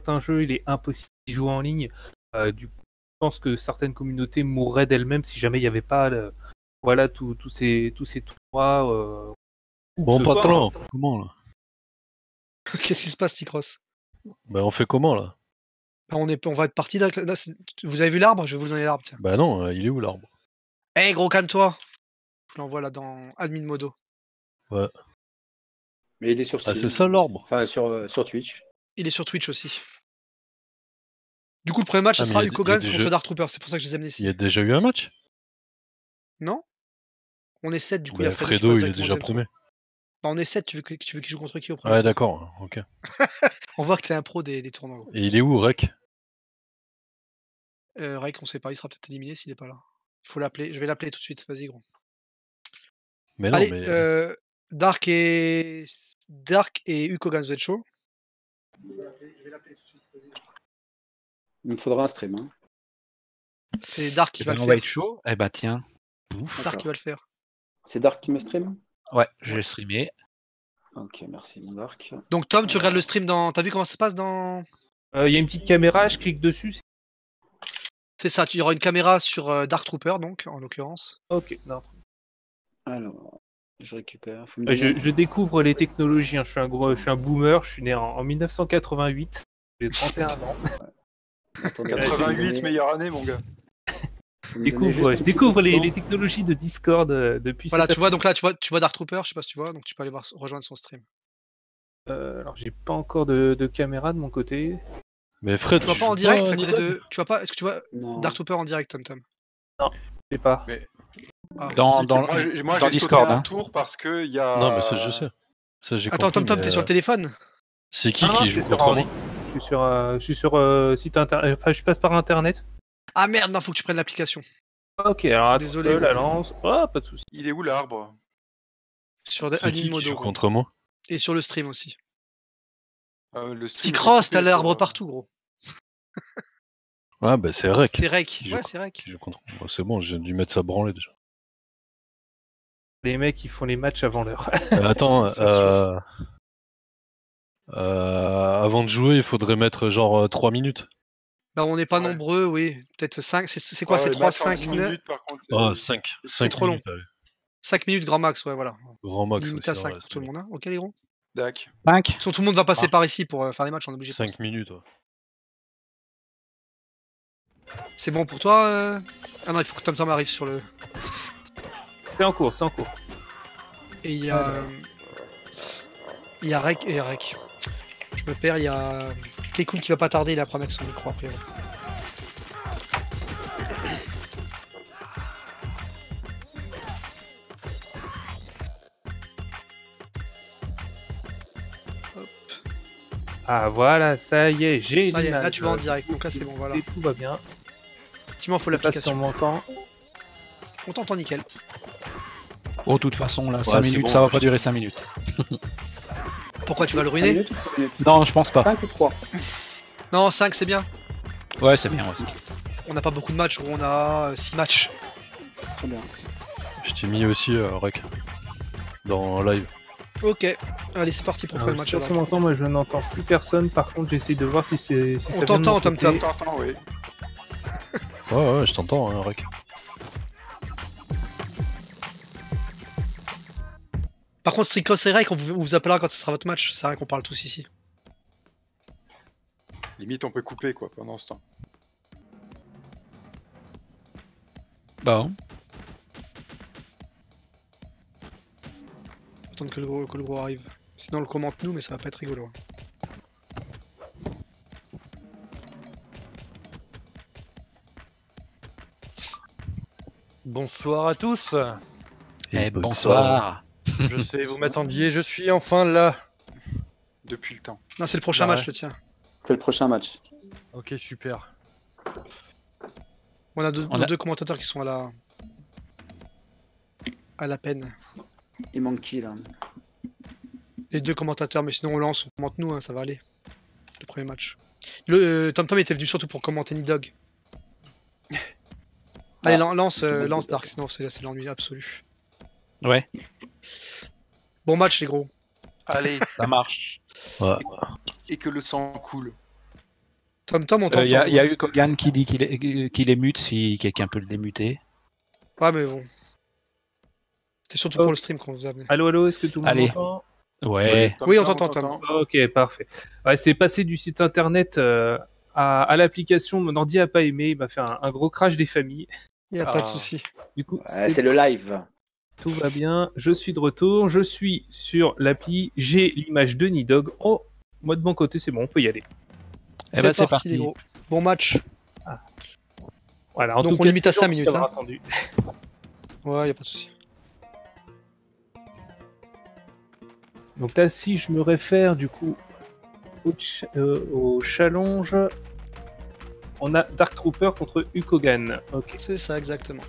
certains jeux, il est impossible d'y jouer en ligne. Du coup, je pense que certaines communautés mourraient d'elles-mêmes si jamais il n'y avait pas voilà, tous ces tournois. Bon, patron, comment là? Qu'est-ce qui se passe, Ticross? Bah, on fait comment là? Bah, on va être parti. Vous avez vu l'arbre? Je vais vous donner l'arbre, tiens. Bah non, il est où l'arbre? Eh gros, calme-toi! Je l'envoie là dans Admin Modo. Ouais. Mais il est sur Ah, c'est ça l'arbre? Enfin, sur Twitch. Il est sur Twitch aussi. Du coup, le premier match, ce sera Ukogans contre Dark Trooper. C'est pour ça que je les ai amenés ici. Il y a déjà eu un match? Non? On est 7, du coup, bah, il y a Fredo, il est déjà premier. Bah, on est 7, tu veux qu'il joue contre qui au premier? Ouais, d'accord, ok. On voit que t'es un pro des tournois. Gros. Et il est où, Rek? Rek, on sait pas, il sera peut-être éliminé s'il est pas là. Il faut l'appeler, je vais l'appeler tout de suite, vas-y gros. Mais non, allez, mais... Dark et Ukogans, vous êtes chaud? Je vais l'appeler tout de suite, vas-y. Il me faudra un stream. Hein. C'est Dark qui va le faire. On va être chaud. Eh bah tiens. Dark qui va le faire. C'est Dark qui me stream? Ouais, je vais streamer. Ok, merci mon Dark. Donc Tom, tu regardes le stream dans... T'as vu comment ça se passe dans... Il y a une petite caméra, je clique dessus. C'est ça, il y aura une caméra sur Dark Trooper, donc, en l'occurrence. Ok, non. Alors, je récupère. Je découvre les technologies, hein. Je suis un boomer, je suis né en 1988, j'ai 31 ans. 88, meilleure année, mon gars. Je découvre les technologies de Discord depuis. Voilà, tu vois, donc là, tu vois Dark Trooper, je sais pas si tu vois, donc tu peux aller rejoindre son stream. Alors, j'ai pas encore de caméra de mon côté. Mais Fred, tu vois pas en direct, à côté de... Tu vois pas, est-ce que tu vois Dark Trooper en direct, Tom? Non, je sais pas. Mais... Ah, moi j'ai Discord, sauté un tour parce que y a... Non, mais ça, je sais. Ça, j'ai Attends, compris, Tom, t'es sur le téléphone? C'est qui joue contre moi? Je suis sur site internet. Enfin, je passe par internet. Ah merde, non, faut que tu prennes l'application. Ok, alors désolé. La lance. Oh, pas de soucis. Il est où l'arbre? Sur C'est qui joue contre moi? Et sur le stream aussi. Ticross, t'as l'arbre partout, gros. Ah, bah c'est Rek. C'est Rek. Ouais, c'est Rek. C'est bon, j'ai dû mettre ça branler déjà. Les mecs, ils font les matchs avant l'heure. Attends, avant de jouer, il faudrait mettre genre 3 minutes. Bah, on n'est pas nombreux, oui. Peut-être 5. C'est quoi? C'est 3, 5, 9? Ah, 5. C'est trop long. 5 minutes, grand max, ouais, voilà. Grand max. Limite à 5 pour tout le monde, hein. Ok, les gros? Dac. 5. Tout le monde va passer par ici pour faire les matchs, on est obligé. 5 minutes, ouais. C'est bon pour toi? Ah non, il faut que Tom arrive sur le... C'est en cours, c'est en cours. Et il y a... Il y a Rek et Rek. Je me perds, il y a... Kekun qui va pas tarder, il a problème avec son micro après. Hop. Ah voilà, ça y est, j'ai ça y est, là tu vas en direct, donc là c'est bon, voilà. Et tout va bien. Effectivement, il faut l'application. On t'entend nickel. Oh, de toute façon, là, 5 minutes, bon, ça va pas durer 5 minutes. Pourquoi tu vas le ruiner? Non, je pense pas. 5 ou 3? Non, 5 c'est bien. Ouais, c'est bien aussi. On n'a pas beaucoup de matchs, on a 6 matchs. Très bien. Je t'ai mis aussi, Rek, dans live. Ok, allez, c'est parti pour le premier match. Si on m'entend, moi je n'entends plus personne. Par contre, j'essaye de voir si c'est. Si on t'entend, Tom Tom. Oui. Ouais, je t'entends, hein, Rek. Par contre, Stricos et Rek, on vous appellera quand ce sera votre match. C'est vrai qu'on parle tous ici. Limite, on peut couper quoi pendant ce temps. Bon. Attendre que le gros arrive. Sinon, on le commente nous, mais ça va pas être rigolo. Bonsoir à tous. Et bonsoir. Je sais, vous m'attendiez, je suis enfin là. Depuis le temps. Non, c'est le prochain match, le tien. C'est le prochain match. Ok, super. On a deux commentateurs qui sont à la peine. Il manque qui là? Les deux commentateurs, mais sinon on lance, on commente nous, hein, ça va aller. Le premier match. Tom Tom était venu surtout pour commenter Nidog. Allez, lance Dark, sinon c'est l'ennui absolu. Ouais. Bon match les gros. Allez, ça marche. Ouais. Et que le sang coule. Tom, on t'entend. Il y a eu Kogan qui dit qu'il est mute, si quelqu'un peut le démuter. Ouais, mais bon. C'était surtout pour le stream qu'on vous a amené. Allô, est-ce que tout le monde Allez. m'entend? Ouais. Oui, on t'entend, Tom. Ok, parfait. Ouais, c'est passé du site internet à l'application. Mon ordi a pas aimé. Il m'a fait un gros crash des familles. Il n'y a pas de souci. Du coup, C'est le live. tout va bien. Je suis de retour. Je suis sur l'appli. J'ai l'image de Nidog. Oh, moi de mon côté, c'est bon. On peut y aller. Eh ben, c'est c'est parti, parti. les gros. Bon match. Voilà. En Donc, tout on cas, limite à c'est 5 gentil minutes, d'avoir hein. attendu. Ouais, il a pas de souci. Donc là, si je me réfère du coup au challenge, on a Dark Trooper contre Ukogan. Ok. C'est ça, exactement.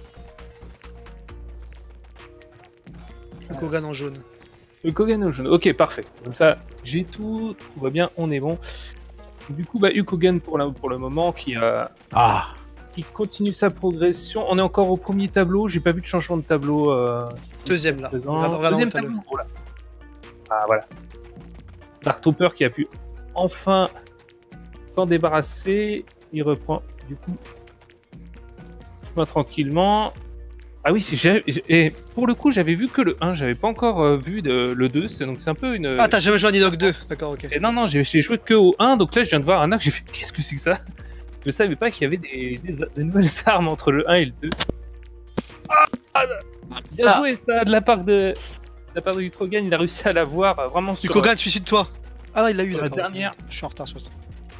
Kogan en jaune. Ukogan au jaune. Ok, parfait. Comme ça, j'ai tout va bien, on est bon. Du coup, Ukogan pour le moment qui continue sa progression. On est encore au premier tableau. J'ai pas vu de changement de tableau. Deuxième là. Présent. Regarde Deuxième dans le tableau. Oh là. Ah voilà. Dark Trooper qui a pu enfin s'en débarrasser. Il reprend du coup chemin tranquillement. Ah oui, et pour le coup, j'avais vu que le 1, j'avais pas encore vu le 2, donc c'est un peu une... Ah, t'as jamais joué à Nidog 2, d'accord, ok. Et non, j'ai joué que au 1, donc là je viens de voir un arc, j'ai fait qu'est-ce que c'est que ça? Je savais pas qu'il y avait des nouvelles armes entre le 1 et le 2. Bien joué ça, de la part de Utrogan, il a réussi à l'avoir vraiment sur... Kogan, suicide-toi. Ah non, il l'a eu, sur la d'accord. dernière. Je suis en retard sur ça.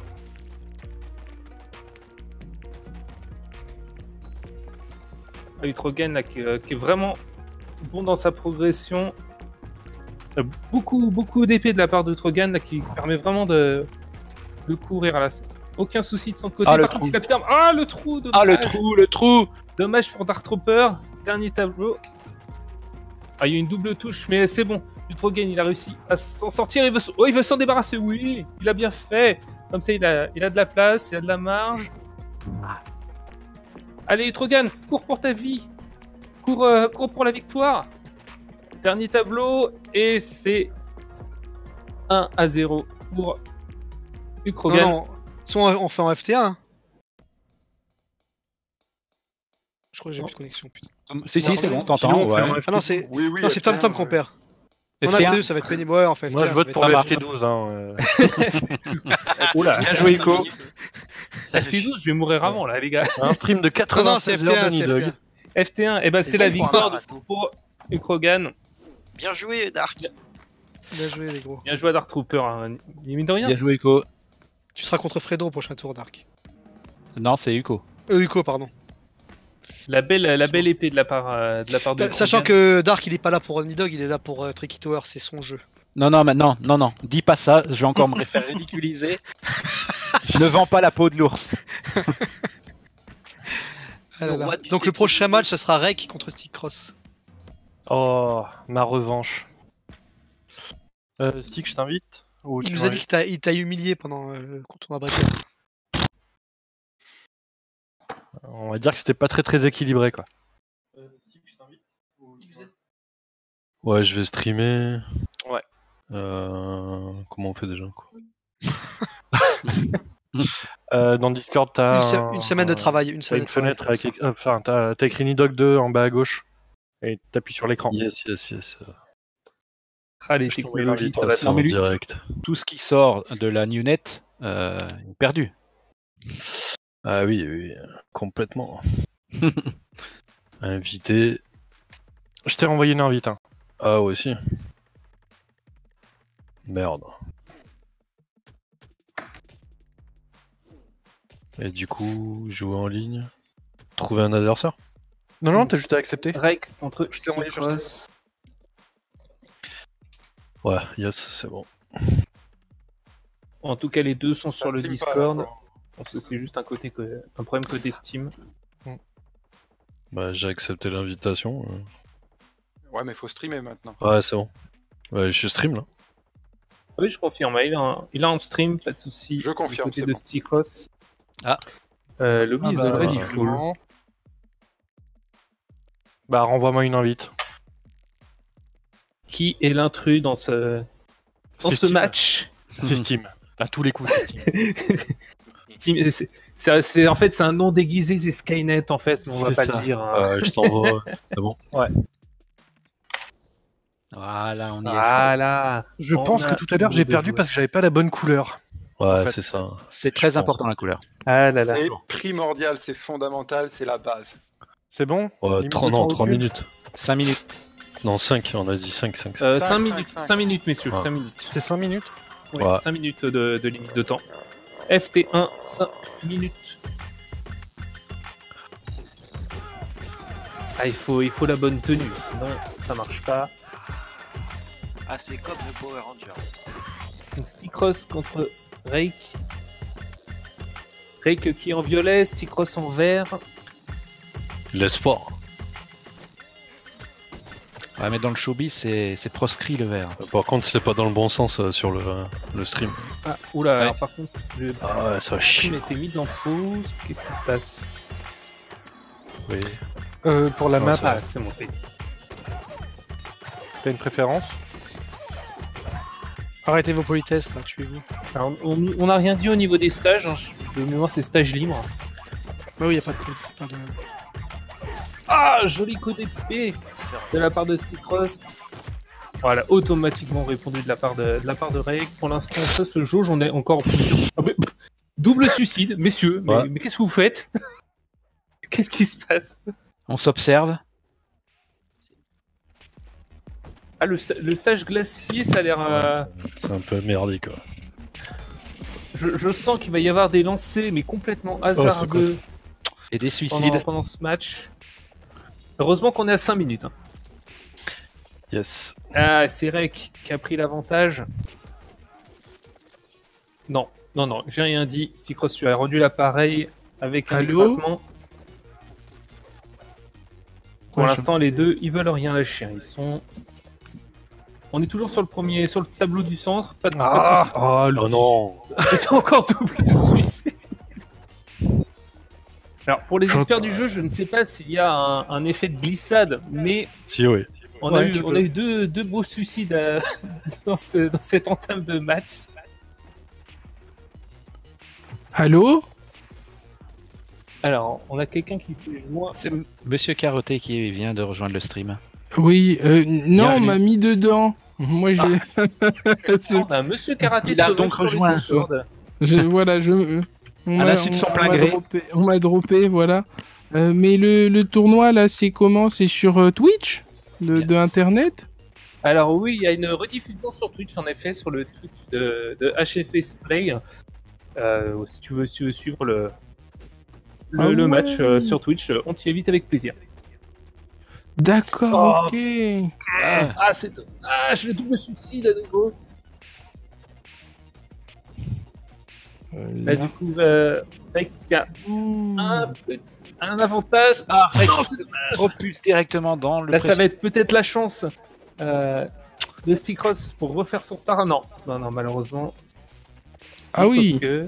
Utrogan là, qui est vraiment bon dans sa progression. Beaucoup d'épées de la part de Utrogan là, qui permet vraiment de courir. Là. Aucun souci de son côté. Ah, le Par contre, trou. il a putain... Ah, le trou dommage. Ah, le trou. Dommage pour Dark Trooper. Dernier tableau. Ah, il y a une double touche, mais c'est bon. Utrogan, il a réussi à s'en sortir. Il veut s'en débarrasser. Oui, il a bien fait. Comme ça, il a de la place, il a de la marge. Allez, Utrogan, cours pour ta vie. Cours pour la victoire. Dernier tableau, et c'est 1-0 pour Utrogan. Non, on fait en FT1. Hein. Je crois que j'ai plus de connexion, putain. Si, c'est bon, t'entends. Sinon, on fait Ouais. un Ah non, c'est Oui, c'est Tom qu'on perd. En FT1. FT2, ça va être pénible. Ouais, on fait FT1. Moi, je ça vote va pour être- le va. FT12. Hein. Oula, Bien joué, Ico. FT12, je vais mourir avant là, les gars. Un stream de Non, non, c'est 96 heures FT1, de c'est Nidog. FT1. FT1, et ben c'est la victoire pour Utrogan. Bien joué, Dark. Bien joué, les gros. Bien joué à Dark Trooper, hein. Mine de rien. Bien joué, Ico. Tu seras contre Fredo au prochain tour, Dark. Non, c'est Ico. Uko, pardon. La belle épée de la part de Sachant Utrogan. que Dark, il est pas là pour Nidog, il est là pour Tricky Tower, c'est son jeu. Non, dis pas ça, je vais encore me faire ridiculiser. Je ne vends pas la peau de l'ours. Ah là Le là. roi du Donc le prochain match, ça sera Rek contre Stick Cross. Oh, ma revanche. Stick, je t'invite. Ou Il tu nous a m'invites dit qu'il t'a humilié pendant le tournoi Breaker. On va dire que c'était pas très équilibré, quoi. Stick, je t'invite. Ouais, je vais streamer. Ouais. Comment on fait déjà quoi? Dans Discord, t'as Une semaine de travail, une t'as semaine une de travail. fenêtre avec... Enfin, t'as écrit Nidog 2 en bas à gauche. Et t'appuies sur l'écran. Yes. Ah, les Je t'envoie technologies, ça va l'invitation. C'est en mais lui- direct. Tout ce qui sort de la Newnet est perdu. Ah oui, complètement. Invité. Je t'ai renvoyé une invite. Hein. Ah aussi. Merde. Et du coup, jouer en ligne. Trouver un adversaire. Non, t'as juste à accepter. Rek contre Je t'ai envoyé sur Cross. Ouais, yes, c'est bon. En tout cas, les deux sont sur le stream pas, Discord. là, Je pense que c'est juste un problème côté Steam. Bah, j'ai accepté l'invitation. Ouais, mais faut streamer maintenant. Ouais, c'est bon. Ouais, je stream là. Oui, je confirme. Il est en stream, pas de souci. Je confirme, Du côté c'est de bon. Sticross. Ah. Lobby is bah, already full. Bah, renvoie-moi une invite. Qui est l'intrus dans ce C'est Steam. match? C'est Steam. À tous les coups, c'est Steam. En fait, c'est un nom déguisé, c'est Skynet en fait, mais on va C'est pas ça. le dire. Hein. Je t'envoie. C'est bon. Voilà, on y est. Voilà. Je On pense a que tout à l'heure j'ai de perdu jouer. parce que j'avais pas la bonne couleur. Ouais, En fait. c'est ça. C'est très pense. important la couleur. Ah là là. C'est primordial, c'est fondamental, c'est la base. C'est bon Ouais, Limite 3, de temps non, au 3 cul. minutes. 5 minutes. Non, 5, on a dit 5, 5. 5 5, minutes, 5. 5 minutes, messieurs, Ouais. 5 minutes. C'est 5 minutes Ouais, Ouais. 5 minutes de limite de temps. FT1, 5 minutes. Ah, il faut la bonne tenue, sinon ça marche pas. Ah, c'est comme le Power Ranger. Donc, Sticross contre Rake. Rake qui est en violet, Sticross en vert. L'espoir. Ouais, mais dans le showbiz, c'est proscrit le vert. Par contre, c'est pas dans le bon sens sur le stream. Ah, oula, Ouais. alors par contre, le Ah ouais, ça va stream chier. a été mis en pause. Qu'est-ce qui se passe? Oui. Pour la Non, map, ça Ah, c'est bon, c'est. t'as une préférence? Arrêtez vos politesses là, tuez-vous. Alors, on n'a rien dit au niveau des stages. Hein. De mémoire, c'est stage libre. Bah oui, y a pas de... Ah, joli coup d'épée de la part de Sticross. Voilà, automatiquement répondu de la part de Rake. Pour l'instant, ça se jauge, on est encore plus. Ah, mais, double suicide, messieurs. Mais, Ouais. mais qu'est-ce que vous faites? Qu'est-ce qui se passe? On s'observe. Ah, le stage glacier, ça a l'air. C'est un peu merdique, quoi. Je sens qu'il va y avoir des lancers, mais complètement c'est quoi hasardeux Et des suicides. pendant ce match. Heureusement qu'on est à 5 minutes. Hein. Yes. Ah, c'est Rek qui a pris l'avantage. Non, j'ai rien dit. Sticross, tu as rendu l'appareil avec un Allô écrasement. Pour Ouais, l'instant, les deux, ils veulent rien lâcher. Ils sont. On est toujours sur le tableau du centre. Pas de soucis. Oh, le Oh non. c'est encore double suicide. Alors, pour les experts du jeu, je ne sais pas s'il y a un effet de glissade, mais Si, oui. on Ouais, a tu eu peux. deux beaux suicides dans cette entame de match. Allô? Alors, on a quelqu'un qui fait joindre. C'est Monsieur Carotté qui vient de rejoindre le stream. Oui, non, on Bienvenue. m'a mis dedans. Moi, j'ai. On a Monsieur Karaté Il a sauvage donc sur les rejoint. deux swords. Voilà, on À m'a- l'insu de son on plein m'a gré. on m'a droppé, voilà. Mais le tournoi, là, c'est comment? C'est sur Twitch de Internet? Alors oui, il y a une rediffusion sur Twitch, en effet, sur le Twitch de HFS Play. Si tu veux suivre le Ah ouais. match sur Twitch, on t'y invite avec plaisir. D'accord, ok. Ah, c'est dommage, le double suicide à nouveau. Là, du coup, Rek a un avantage. Ah, Rek, c'est dommage. Repulse directement dans le Là, ça va être peut-être la chance de Sticross pour refaire son retard. Non, malheureusement. Ah oui. Que...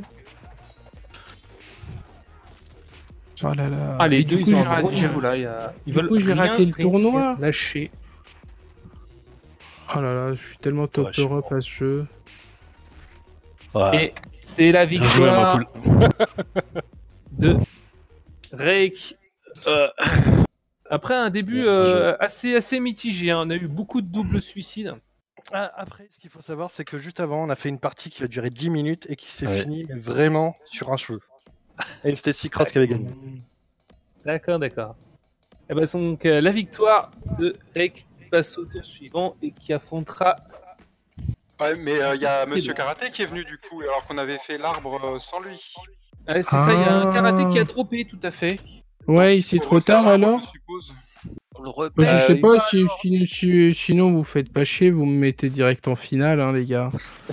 Oh là là. Ah, les Et deux, du coup, ils ont j'ai un gros raté- niveau là. Ils du veulent coup, j'ai rien raté le tournoi. lâcher. Oh là là, je suis tellement top Ouais, je suis Europe à ce jeu. Ouais. Et c'est la Bien joué, ma victoire poule. de Rake. Après un début Bien joué. assez mitigé, hein. On a eu beaucoup de doubles suicides. Après, ce qu'il faut savoir, c'est que juste avant, on a fait une partie qui a duré 10 minutes et qui s'est Ouais. finie mais vraiment sur un cheveu. Et c'était Sticross qui avait gagné. D'accord. Et ben donc la victoire de Rake qui passe au tour suivant et qui affrontera. Ouais, mais il y a Monsieur Karaté qui est venu du coup, alors qu'on avait fait l'arbre sans lui. Ouais, c'est ça, il y a un Ah. karaté qui a droppé, tout à fait. Ouais, c'est Faut trop refaire tard l'arbre, alors? je suppose. On le Moi, repère. je sais il pas, va sinon vous faites pas chier, vous me mettez direct en finale, hein, les gars.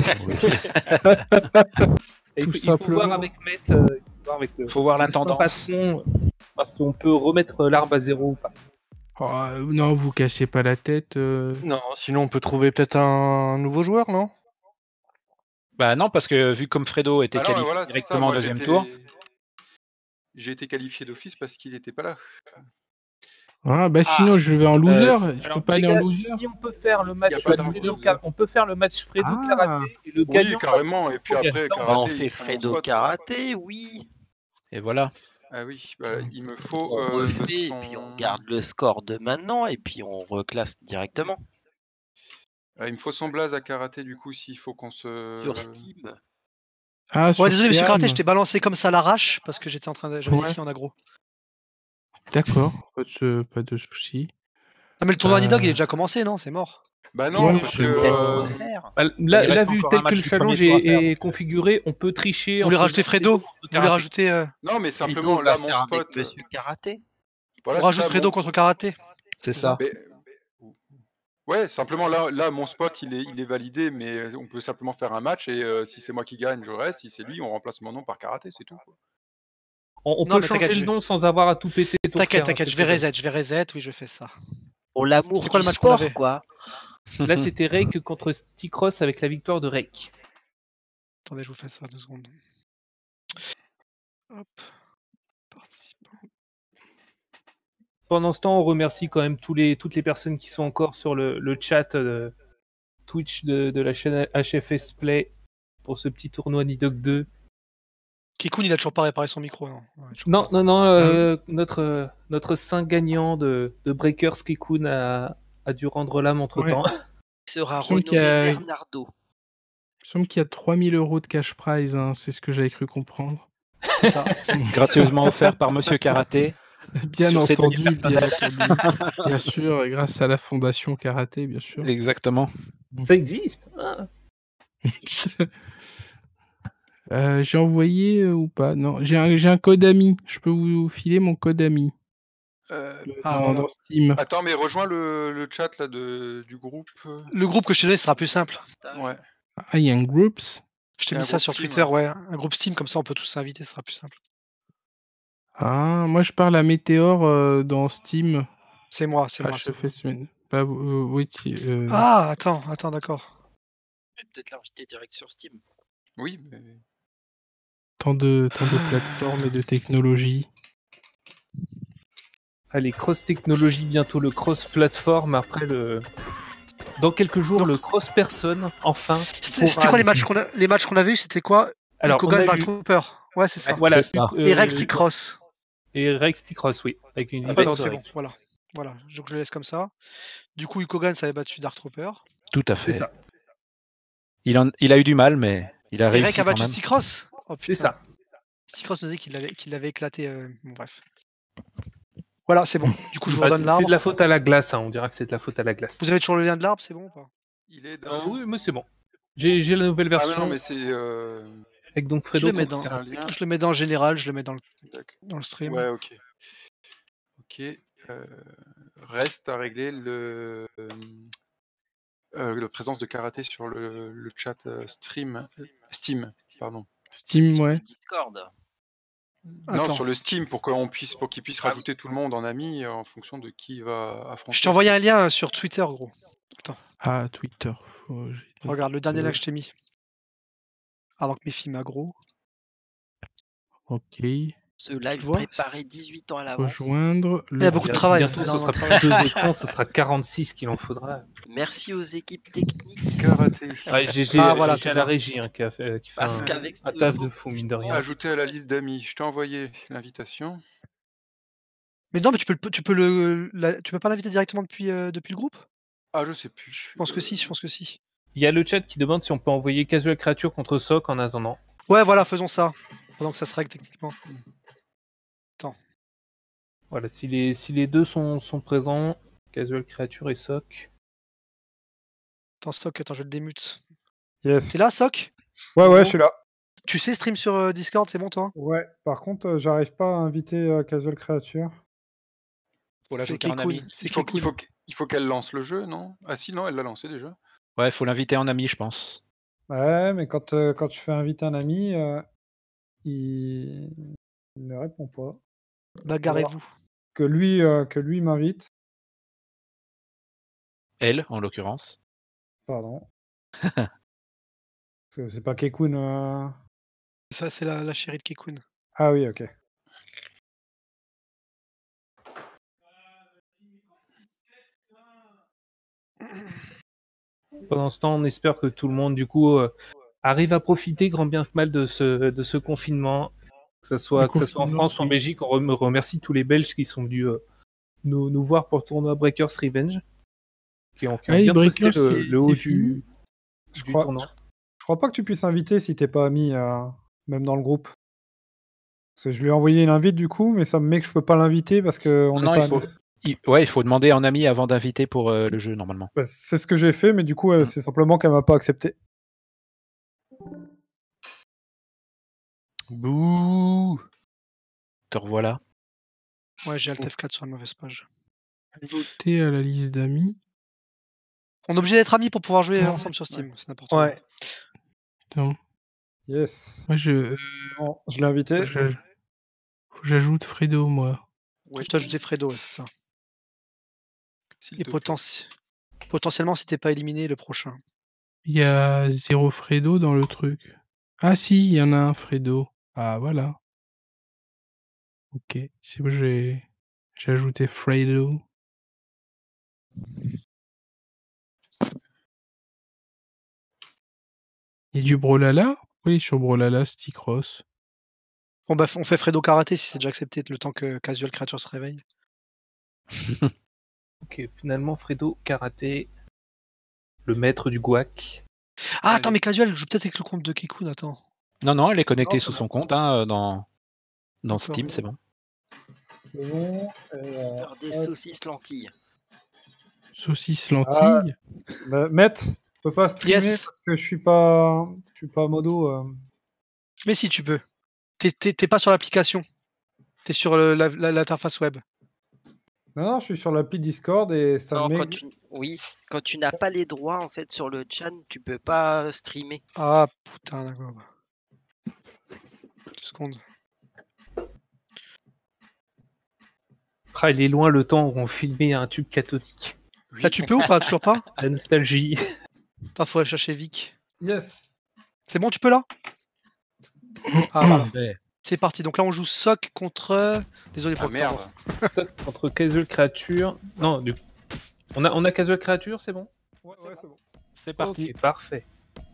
Et Tout il faut simplement. voir avec Met, Faut voir le l'intendance. patron, si on peut remettre l'arbre à zéro ou pas. Oh, non, vous cassez pas la tête. Non, sinon on peut trouver peut-être un nouveau joueur, non? Bah non, parce que vu comme Fredo était Ah non, qualifié voilà, c'est ça, directement au moi, deuxième tour, j'ai été qualifié d'office parce qu'il était pas là. Ah, bah sinon, je vais en loser. Je alors, peux pas les aller en gars, loser. si on peut faire le match Y a pas Fredo, d'argent. on peut faire le match Fredo Ah. karaté et le Oui, gagnant. carrément. Et puis Ok, après, attends. karaté, On ils fait font Fredo spot. karaté, oui. Et voilà. Ah oui, bah, il me faut. On refait, et son- puis on garde le score de maintenant, et puis on reclasse directement. Il me faut son blaze à karaté, du coup, s'il faut qu'on se. Sur Steam. Ah, sur Ouais, désolé, monsieur Steam. Karaté, je t'ai balancé comme ça à l'arrache parce que j'avais des Ouais. filles en aggro. D'accord, pas de soucis. Ah, mais le tournoi Nidog, il est déjà commencé, non? C'est mort. Bah non, Ouais, parce c'est que. Peut-être refaire. Bah, Il là, reste vu encore tel un match que le du challenge premier tour à faire, est donc, configuré, on peut tricher. Vous en voulez faisant rajouter Fredo? de Vous voulez karaté. rajouter. Non, mais Fredo simplement, va là, mon faire spot. avec Monsieur Karaté. Voilà, On c'est rajoute ça, Fredo contre Karaté. C'est C'est ça. ça. Mais- Ouais, simplement là, mon spot il est validé, mais on peut simplement faire un match et si c'est moi qui gagne, je reste. Si c'est lui, on remplace mon nom par karaté, c'est tout. Quoi. On Non, peut mais changer t'inquiète, le nom sans avoir à tout péter. et tout T'inquiète, refaire, t'inquiète, hein, je vais c'est reset, oui, je fais ça. Pour l'amour C'était quoi du le match qu'on sport, avait quoi. faisable. Là, c'était Rake contre Sticross avec la victoire de Rake. Attendez, je vous fais ça 2 secondes. Hop. Participant. Pendant ce temps, on remercie quand même toutes les personnes qui sont encore sur le chat Twitch de la chaîne HFS Play pour ce petit tournoi Nidog 2. Kikun, il a toujours pas réparé son micro, non? Ouais, je Non, comprends. non, notre saint gagnant de Breakers Kikun a dû rendre l'âme entre temps. Il sera Il me semble renommé qu'il y a- Bernardo. Il me semble qu'il y a 3000 € de cash prize, hein, c'est ce que j'avais cru comprendre. C'est ça. Gracieusement offert par Monsieur Karaté. Bien Sur ses entendu, données bien entendu. Bien sûr, et grâce à la fondation Karaté, bien sûr. Exactement. Ça existe. Ah. J'ai envoyé ou pas? Non, j'ai un code ami. Je peux vous filer mon code ami voilà. dans Steam. Attends, mais rejoins le chat là du groupe. Le groupe que je t'ai donné sera plus simple. Ouais. Ah, il y a un groups. Je t'ai Et mis un ça groupe sur Steam, Twitter, ouais. ouais. Un groupe Steam, comme ça on peut tous s'inviter, ce sera plus simple. Ah, moi je parle à Météor dans Steam. C'est moi, c'est Ah, moi. je c'est fais moi. semaine. Pas oui. Ah, attends, d'accord. Peut-être l'inviter direct sur Steam. Oui, mais. Tant de plateformes et de technologies. Allez, cross-technologie, bientôt le cross-platform, après dans quelques jours, le cross-personne, enfin. C'était quoi les matchs qu'on avait eu? C'était quoi? Alors, Kogan on a Dark eu- Trooper. Ouais, c'est ça. Voilà. C'est ça. Et Rex T-Cross. Et Rex T-Cross, oui, avec une Ouais, victoire de c'est bon, Rex. voilà. Donc je le laisse comme ça. Du coup, Kogan, ça avait battu Dark Trooper. Tout à C'est fait. ça. Il a eu du mal, mais il a Et réussi Rex a quand battu même. T-Cross. Oh, C'est putain. ça. T-Cross nous disait qu'il l'avait éclaté. Bon, bref. Voilà, c'est bon. Du coup, je vous Ah, redonne c'est l'arbre. de la faute à la glace, hein. On dira que c'est de la faute à la glace. Vous avez toujours le lien de l'arbre, c'est bon ou pas? Il est dans. Oui, mais c'est bon. J'ai la nouvelle Ah, mais version non, mais c'est. avec donc Je Fredo. le mets contre dans, un lien. je le mets dans général, je le mets dans D'accord. le stream. Ouais, ok. Ok. Reste à régler la présence de karaté sur le chat Steam, pardon. Steam, Sur ouais. le Discord. Non, Attends. sur le Steam pour qu'il puisse rajouter tout le monde en ami en fonction de qui va affronter. Je t'ai envoyé un lien sur Twitter, gros. Ah, Twitter. Regarde, le dernier lien que je t'ai mis. Avant que mes filles m'aggro. Ok. Ce live Tu vois, préparé 18 ans à l'avance. Rejoindre Il y a beaucoup de travail. Bientôt, ce énormément sera de plus travail. 2 écrans, ce sera 46 qu'il en faudra. Merci aux équipes techniques. Karaté. Ouais, GG voilà, GG à la régie hein, qui fait Parce un qu'avec taf de fou, mine de rien. Ajouter à la liste d'amis. Je t'ai envoyé l'invitation. Mais non, mais tu peux pas l'inviter directement depuis le groupe? Ah, je sais plus. Je pense que si. Il y a le chat qui demande si on peut envoyer Casual Creature contre Soc en attendant. Ouais, voilà, faisons ça. Pendant que ça se règle techniquement. Voilà, si les deux sont présents, Casual Creature et Soc. Attends, Soc, je le démute. Yes. T'es là, Soc? Ouais, je suis là. Tu sais stream sur Discord, c'est bon, toi? Ouais, par contre, j'arrive pas à inviter Casual Creature. Faut C'est l'ajouter en Kekun. ami. C'est Il Kekun. faut qu'elle lance le jeu, non? Ah si, non, elle l'a lancé déjà. Ouais, faut l'inviter en ami, je pense. Ouais, mais quand tu fais inviter un ami, il ne répond pas. Bagarrez-vous. Que lui m'invite. Elle, en l'occurrence. Pardon. C'est pas Kekun. Ça, c'est la chérie de Kekun. Ah oui, ok. Pendant ce temps, on espère que tout le monde, du coup, arrive à profiter grand bien que mal de ce confinement, que ce soit en France ou en Belgique. On remercie tous les Belges qui sont venus nous voir pour le tournoi Breakers Revenge, qui ont bien posté le haut du tournoi. Je crois pas que tu puisses inviter si t'es pas ami, même dans le groupe. Parce que je lui ai envoyé une invite du coup, mais ça me met que je peux pas l'inviter parce qu'on n'est pas amis. Il faut demander en ami avant d'inviter pour le jeu, normalement. Bah, c'est ce que j'ai fait, mais du coup, c'est simplement qu'elle m'a pas accepté. Bouh. Te revoilà. Ouais, j'ai Alt F4 sur la mauvaise page. Ajouter à la liste d'amis. On est obligé d'être amis pour pouvoir jouer ensemble sur Steam, c'est n'importe quoi. Attends. Yes. Moi, je l'ai invité. Faut que j'ajoute Fredo, moi. Ouais, tu t'as ajouté Fredo, ouais, c'est ça. Et potentiellement, si t'es pas éliminé, le prochain. Il y a 0 Fredo dans le truc. Ah si, il y en a un Fredo. Ah voilà. Ok, c'est bon, j'ai ajouté Fredo. Il y a du Brolala? Oui, sur Brolala, Sticross. Bon bah on fait Fredo Karaté si c'est déjà accepté le temps que Casual Creature se réveille. Ok, finalement Fredo Karaté, le maître du guac. Ah attends, mais Casual joue peut-être avec le compte de Kikun, attends. Non, elle est connectée sous son compte dans Steam, c'est bon. C'est bon. Faire des saucisses lentilles. Saucisses lentilles. Matt, je peux pas streamer parce que je suis pas modo. Mais si tu peux. T'es pas sur l'application. T'es sur l'interface web. Non, je suis sur l'appli Discord et ça Non, me met... quand tu n'as pas les droits en fait sur le chat, tu peux pas streamer. Ah putain, d'accord. 2 secondes. Ah, il est loin le temps où on filmait un tube cathodique. Là, tu peux ou pas? Toujours pas? La nostalgie. Attends, faut aller chercher Vic. Yes. C'est bon, tu peux là? Ah, voilà. Ouais. C'est parti. Donc là, on joue Soc contre. Désolé pour le merde. temps. Soc contre Casual Creature. Non, du coup. On a Casual Creature, c'est bon? Ouais, c'est bon. C'est parti. Ok, parfait.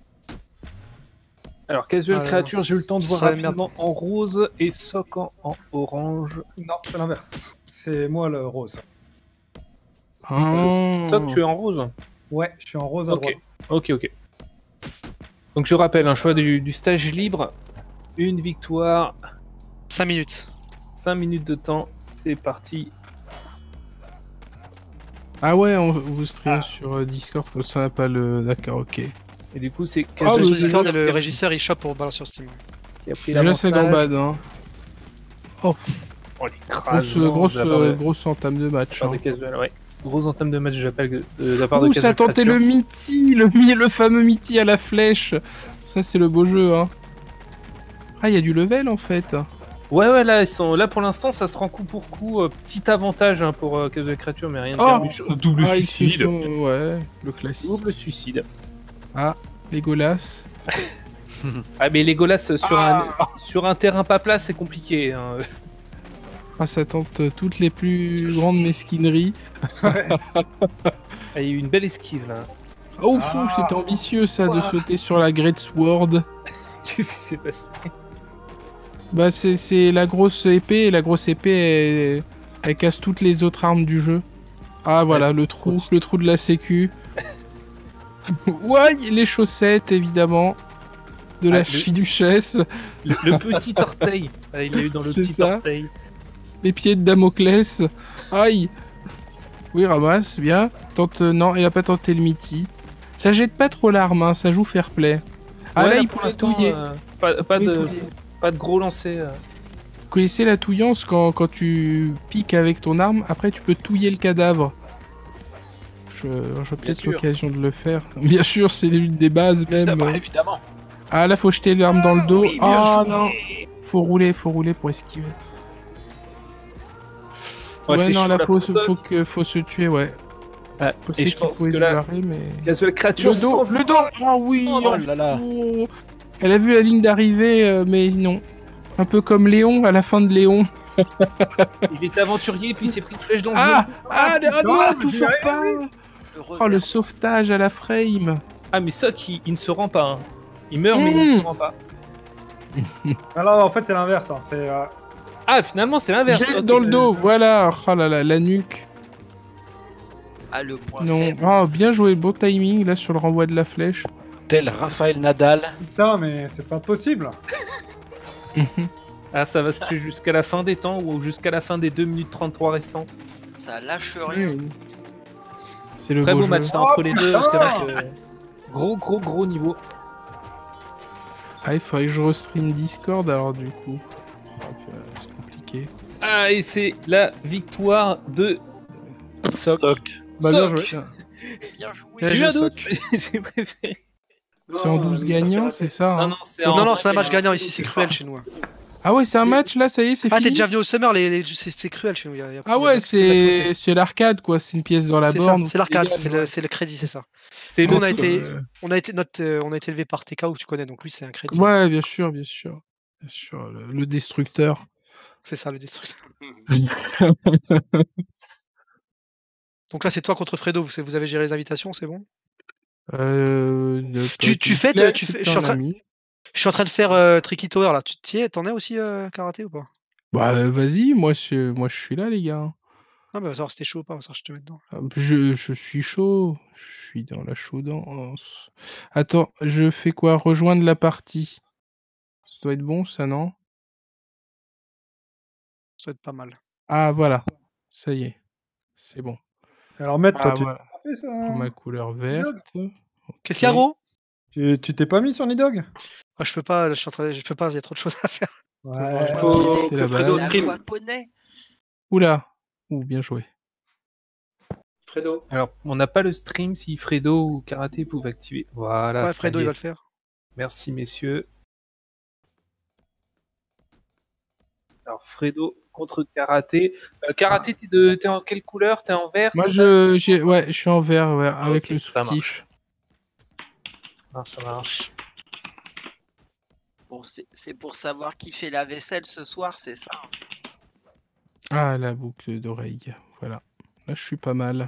Alors, Casual Creature, j'ai eu le temps de voir rapidement en rose et Soc en orange. Non, c'est l'inverse. C'est moi le rose. Soc, tu es en rose? Ouais, je suis en rose à droite. Ok. Donc je rappelle, un choix du stage libre, une victoire. 5 minutes. 5 minutes de temps, c'est parti. Ah ouais, on vous stream sur Discord, comme ça on n'a pas le... D'accord, ok. Et du coup, c'est Sur Discord, et le régisseur, il chope pour balancer sur Steam. Qui a pris Déjà, c'est gambade, hein. Oh, l'écrasement. grosse entame de match. Hein. Ouais. Grosse entame de match, j'appelle de la part de Casual ça tentait Creature. le Mitty, le fameux Mitty à la flèche. Ça, c'est le beau jeu, hein. Ah, il y a du level, en fait. Ouais, là, ils sont là pour l'instant, ça se rend coup pour coup. Petit avantage pour Casual Creature, mais rien de méchant. Double suicide. Ouais, le classique. Double suicide. Ah, Legolas. Ah, mais Legolas sur un terrain pas plat, c'est compliqué. Hein. Ah, ça tente toutes les plus grandes mesquineries. Il y a eu une belle esquive là. Oh, c'était ambitieux ça de sauter sur la Great Sword. Qu'est-ce qui s'est passé? Bah, c'est la grosse épée, et la grosse épée, elle casse toutes les autres armes du jeu. Ah, voilà, le trou de la sécu. Ouais, les chaussettes, évidemment. De la chiduchesse. Le petit orteil. Il l'a eu dans le petit orteil. Les pieds de Damoclès. Aïe. Oui, ramasse, bien. Tente... Non, il a pas tenté le Mitty. Ça jette pas trop l'arme, hein, ça joue fair play. Ah ouais, là, il pourrait touiller. Pas de gros lancer. Vous connaissez la touillance quand tu piques avec ton arme, après tu peux touiller le cadavre. J'ai peut-être l'occasion de le faire. Bien sûr, c'est l'une des bases même. Évidemment. Ah là, faut jeter l'arme dans le dos. Ah non. Faut rouler pour esquiver. Ouais, non, là, faut se tuer, ouais. Ah, et je pense que là, mais... Casual Creature, le dos. Ah oui. Oh là là. Elle a vu la ligne d'arrivée, mais non. Un peu comme Léon, à la fin de Léon. Il est aventurier, puis il s'est pris de flèche dans le jeu. Ah, non, toujours pas. Oh, le sauvetage à la frame. Ah, mais Sock, il ne se rend pas. Hein. Il meurt, mais il ne se rend pas. Alors, en fait, c'est l'inverse. Hein. C'est. Ah, finalement, c'est l'inverse. Jette dans le dos, voilà. Oh là là, la nuque. Ah, le point Non. faible. Oh, bien joué, beau timing là sur le renvoi de la flèche. Tel Raphaël Nadal. Putain, mais c'est pas possible. Ah, ça va se tuer jusqu'à la fin des temps ou jusqu'à la fin des 2 minutes 33 restantes. Ça lâche rien. C'est le Très beau beau jeu. match là, entre les deux. C'est vrai que gros niveau. Ah, il faudrait que je restream Discord alors du coup. C'est compliqué. Ah, et c'est la victoire de Sock. Bah, bien Sock. joué. Bien joué. Bien J'ai eu joué, un doute, Sock. mais j'ai préféré. C'est en 12 gagnants, c'est ça hein Non, c'est Non, en- non, c'est un match gagnant ici, c'est cruel chez nous. Hein. Ah ouais, c'est un match là, ça y est, c'est Ah, fini. t'es déjà venu au Summer, c'est cruel chez nous. y a Ah ouais, c'est l'arcade quoi, c'est une pièce dans la C'est ça, borne. c'est l'arcade, légal, c'est le crédit, c'est ça. C'est Nous, le on a tout. été, on a été élevé par TK, où tu connais, donc lui, c'est un crédit. Ouais, bien sûr, bien sûr. Bien sûr, le destructeur. C'est ça, le destructeur. Donc là, c'est toi contre Fredo, vous avez géré les invitations, c'est bon? Tu fais, je suis en train, je suis en train de faire Tricky Tower là. Tu t'y es, t'en es aussi karaté ou pas? Bah vas-y, moi je suis là les gars. Non mais on va savoir si t'es chaud ou pas, on va savoir si je te mets dedans. Je suis chaud, je suis dans la chaudance. Attends, je fais quoi? Rejoindre la partie. Ça doit être bon ça, non? Ça doit être pas mal. Ah voilà, ça y est, c'est bon. Alors, Maître, toi, Ah, tu voilà. t'as pas fait ça Pour ma couleur verte. Qu'est-ce qu'il y a, gros? Tu t'es pas mis sur Nidog? Ah, je peux pas, je peux pas, il y a trop de choses à faire. Ouais. C'est la base. Aquaponais. Oula, bien joué. Fredo. Alors, on n'a pas le stream si Fredo ou Karaté pouvaient activer. Voilà. Ouais, ça Fredo, y il est. va le faire. Merci, messieurs. Alors, Fredo contre Karaté. Karaté, t'es en quelle couleur? T'es en vert? Moi c'est ça je suis en vert, ouais, avec ok, le ça soutif. Ça marche. Bon, c'est pour savoir qui fait la vaisselle ce soir, c'est ça. Ah, la boucle d'oreille, voilà. Là je suis pas mal.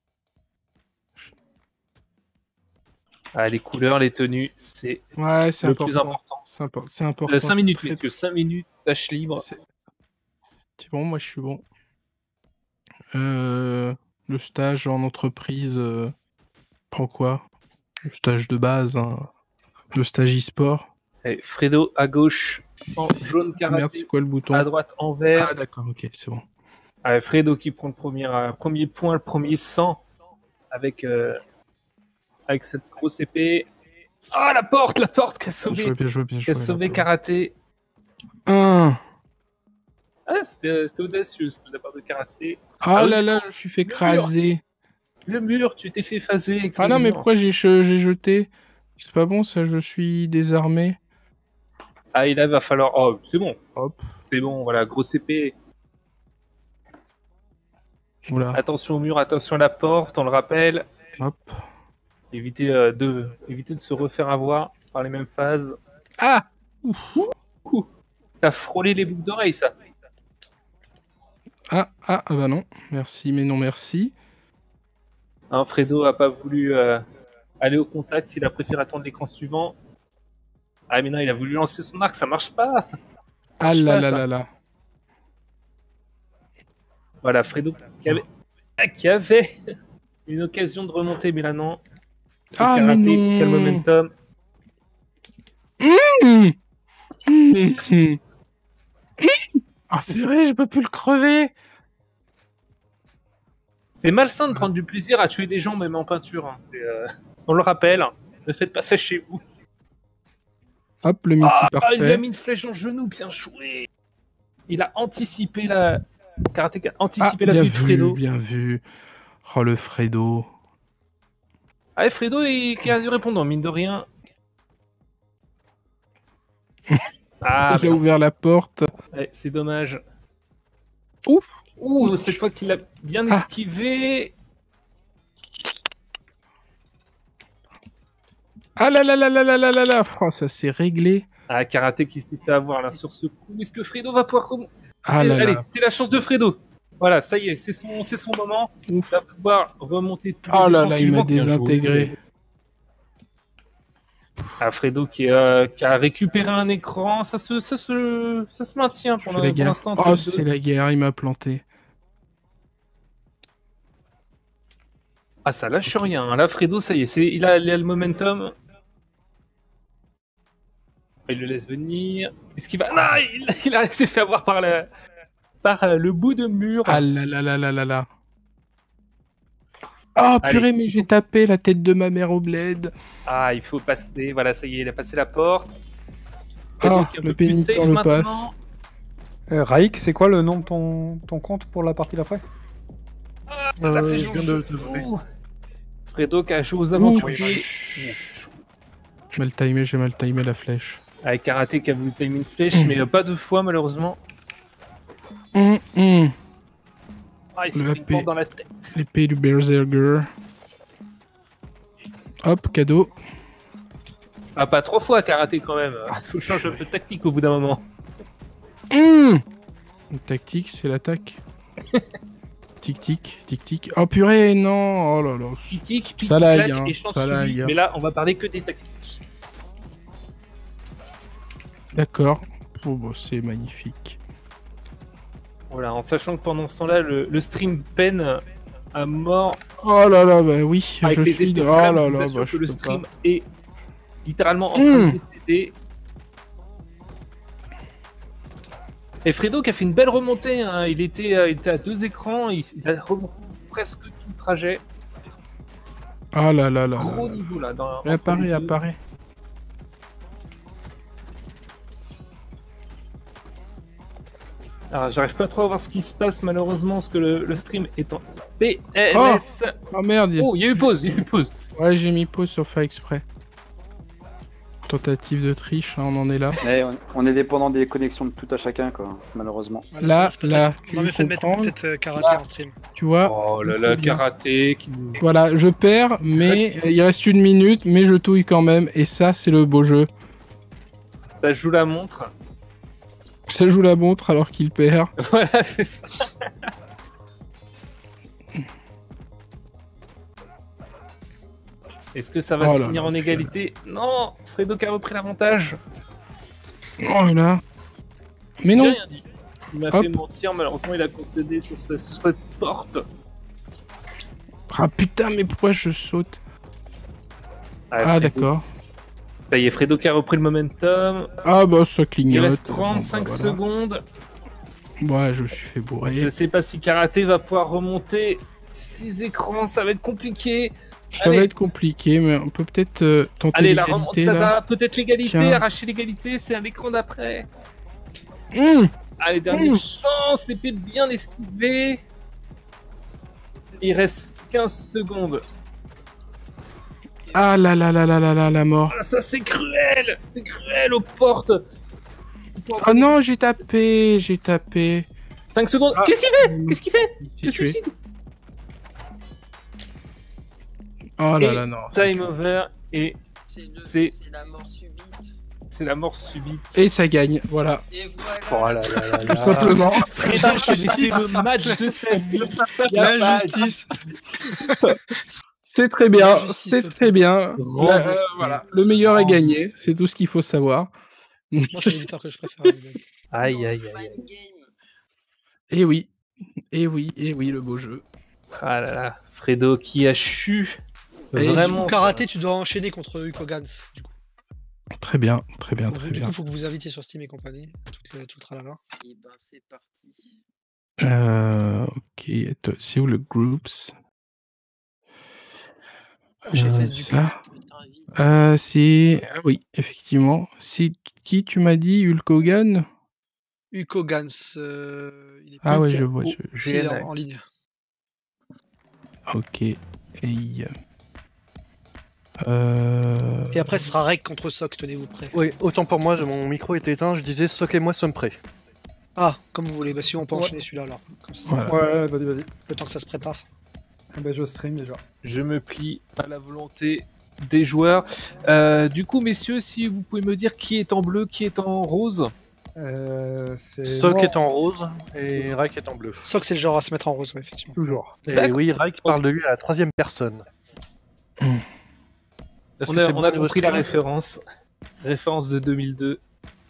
Ah, les couleurs, les tenues, c'est Ouais, c'est le important. plus important. C'est important. 5 minutes, c'est messieurs, 5 minutes, tâche libre. C'est bon, moi je suis bon. Le stage en entreprise prend quoi? Le stage de base, hein. Le stage e-sport. Allez, Fredo à gauche en jaune Ah, merde, Karaté, c'est quoi le bouton? à droite en vert. Ah d'accord, ok, c'est bon. Allez, Fredo qui prend le premier point, le premier 100 avec cette grosse épée. Ah, la porte qui a sauvé, Bien joué, qui a sauvé Karaté. 1. Ah, c'était audacieux, c'était de la part de Karaté. Ah oui. là là, je me suis fait écraser. Le mur, tu t'es fait phaser. avec Ah le non, mais mur. pourquoi j'ai jeté? C'est pas bon ça, je suis désarmé. Ah, et là, va falloir... Oh, c'est bon. Hop. C'est bon, voilà, grosse épée. Oula. Attention au mur, attention à la porte, on le rappelle. Hop. Éviter de se refaire avoir par les mêmes phases. Ah! T'as frôlé les boucles d'oreilles, ça. Ah bah non. Merci, mais non merci. Hein, Fredo a pas voulu aller au contact, il a préféré attendre l'écran suivant. Ah mais non, il a voulu lancer son arc, ça marche pas. Ah marche là pas, là ça. là là. Voilà, Fredo qui avait une occasion de remonter, mais là non. C'est Ah, mais Karaté, non. quel momentum. Ah purée, je peux plus le crever. C'est malsain de prendre du plaisir à tuer des gens même en peinture. Hein. On le rappelle, ne faites pas ça chez vous. Hop, le multi Il lui a parfait. mis une flèche dans le genou, bien joué. Il a anticipé la... Karaté a anticipé la bien vue de Fredo. Bien vu. Oh le Fredo. Ah, Fredo qui a dû répondre, mine de rien. Ah, Il a ouvert la porte. ouais, c'est dommage. Ouf. Ouh, cette fois qu'il a bien esquivé. Ah là là là là là là là là. Oh, ça s'est réglé. Ah, Karaté qui s'est fait avoir là sur ce coup. Est-ce que Fredo va pouvoir remonter? Ah là Allez, là. c'est la chance de Fredo. Voilà, ça y est, c'est son moment. Il va pouvoir remonter tout. Oh là là, il m'a désintégré. Fredo qui a récupéré un écran, ça se maintient pour l'instant. Oh, c'est la guerre, il m'a planté. Ah, ça lâche rien. Là, Fredo, ça y est, il a le momentum. Il le laisse venir. Est-ce qu'il va... Non, il s'est fait avoir par le bout de mur. Ah là là là là là là. Oh purée, mais j'ai tapé la tête de ma mère au bled. Ah, il faut passer. Voilà, ça y est, il a passé la porte. Ah, le pénitent le passe. Raik, c'est quoi le nom de ton compte pour la partie d'après? La flèche je viens de te jouer. Fredo qui a joué aux aventuriers. J'ai mal timé la flèche. Avec Karaté qui a voulu timer une flèche, mais pas 2 fois malheureusement. Ah, il s'est pris dans la tête. L'épée du Berserker. Hop, cadeau. Ah, pas 3 fois Karaté quand même. Faut changer un peu de tactique au bout d'un moment. Une tactique, c'est l'attaque. Tic tic, tic tic. Oh purée, non. Oh là là. Tic, ça lag, et chance suivie. Mais là, on va parler que des tactiques. D'accord. Oh, bon, c'est magnifique. Voilà, en sachant que pendant ce temps-là, le stream peine à mort. Oh là là, bah oui, avec je suis... Oh là là, bah, que le stream est littéralement en train de décéder. Et Fredo qui a fait une belle remontée, hein. Il était à 2 écrans, il a remonté presque tout le trajet. Ah là là là. Gros niveau là. Apparaît. Alors, j'arrive pas trop à voir ce qui se passe malheureusement parce que le stream est en PLS. Oh merde. Oh, il y a eu pause, Ouais, j'ai mis pause sur faire exprès. Tentative de triche, hein, on en est là. Mais on est dépendant des connexions de tout à chacun, quoi, malheureusement. Là, tu m'avais fait mettre peut-être Karaté en stream. Tu vois. Oh là là, Karaté. Voilà, je perds, mais il reste 1 minute, mais je touille quand même, et ça, c'est le beau jeu. Ça joue la montre. Ça joue la montre alors qu'il perd. Voilà, c'est ça. Est-ce que ça va se finir en égalité? Non, Fredo qui a repris l'avantage. Oh là. Mais non. Rien dit. Il m'a fait mentir, malheureusement il a concédé sur cette porte. Ah putain, mais pourquoi je saute? Ah d'accord. Ça y est, Fredo qui a repris le momentum. Ah bah ça clignote. Il reste 35 secondes. Ouais, je me suis fait bourrer. Je sais pas si Karaté va pouvoir remonter. 6 écrans, ça va être compliqué. Ça va être compliqué, mais on peut peut-être tenter l'égalité. Allez, la remontada, peut-être l'égalité, arracher l'égalité, c'est à l'écran d'après. Allez, dernière chance, l'épée bien esquivée. Il reste 15 secondes. Ah là là là là là là, la mort. Ah, ça c'est cruel aux portes. Oh non, j'ai tapé. 5 secondes. Ah. Qu'est-ce qu'il fait Le suicide. Oh là là, non. Time over et c'est la mort subite. C'est la mort subite. Et ça gagne, voilà. Et voilà. Oh là là là là. Tout simplement. Freda, c'était le match de sa vie. L'injustice. C'est très bien, c'est très bien. Voilà, le meilleur est gagné, c'est tout ce qu'il faut savoir. Moi, c'est les victoires que je préfère. Aïe. Et oui, le beau jeu. Ah là là, Fredo qui a chu. Et Vraiment. du coup, Karaté, tu dois enchaîner contre Ukogans. Du coup. Très bien. Du coup, il faut que vous invitiez sur Steam et compagnie. Tout le tralala. Et ben, c'est parti. Ok, c'est où le groups? J'ai fait du c'est... Ah oui, effectivement. C'est qui tu m'as dit? Hulk Hogan? Ukogans. Il est ouais, je vois. c'est en ligne. Ok. Et après, ce sera Rek contre Sock, tenez-vous prêts. Oui, autant pour moi, mon micro était éteint, je disais Sock et moi sommes prêts. Ah, comme vous voulez, bah si on peut enchaîner celui-là alors. Comme ça, Ouais, vas-y. Le temps que ça se prépare. Bah, je stream déjà. Je me plie à la volonté des joueurs. Du coup, messieurs, si vous pouvez me dire qui est en bleu, qui est en rose. Sock est en rose et Rek est en bleu. Sock, c'est le genre à se mettre en rose, ouais, effectivement. Toujours. Et oui, Rek parle de lui à la 3e personne. Est-ce que c'est On a bon, compris la Stream référence. Référence de 2002.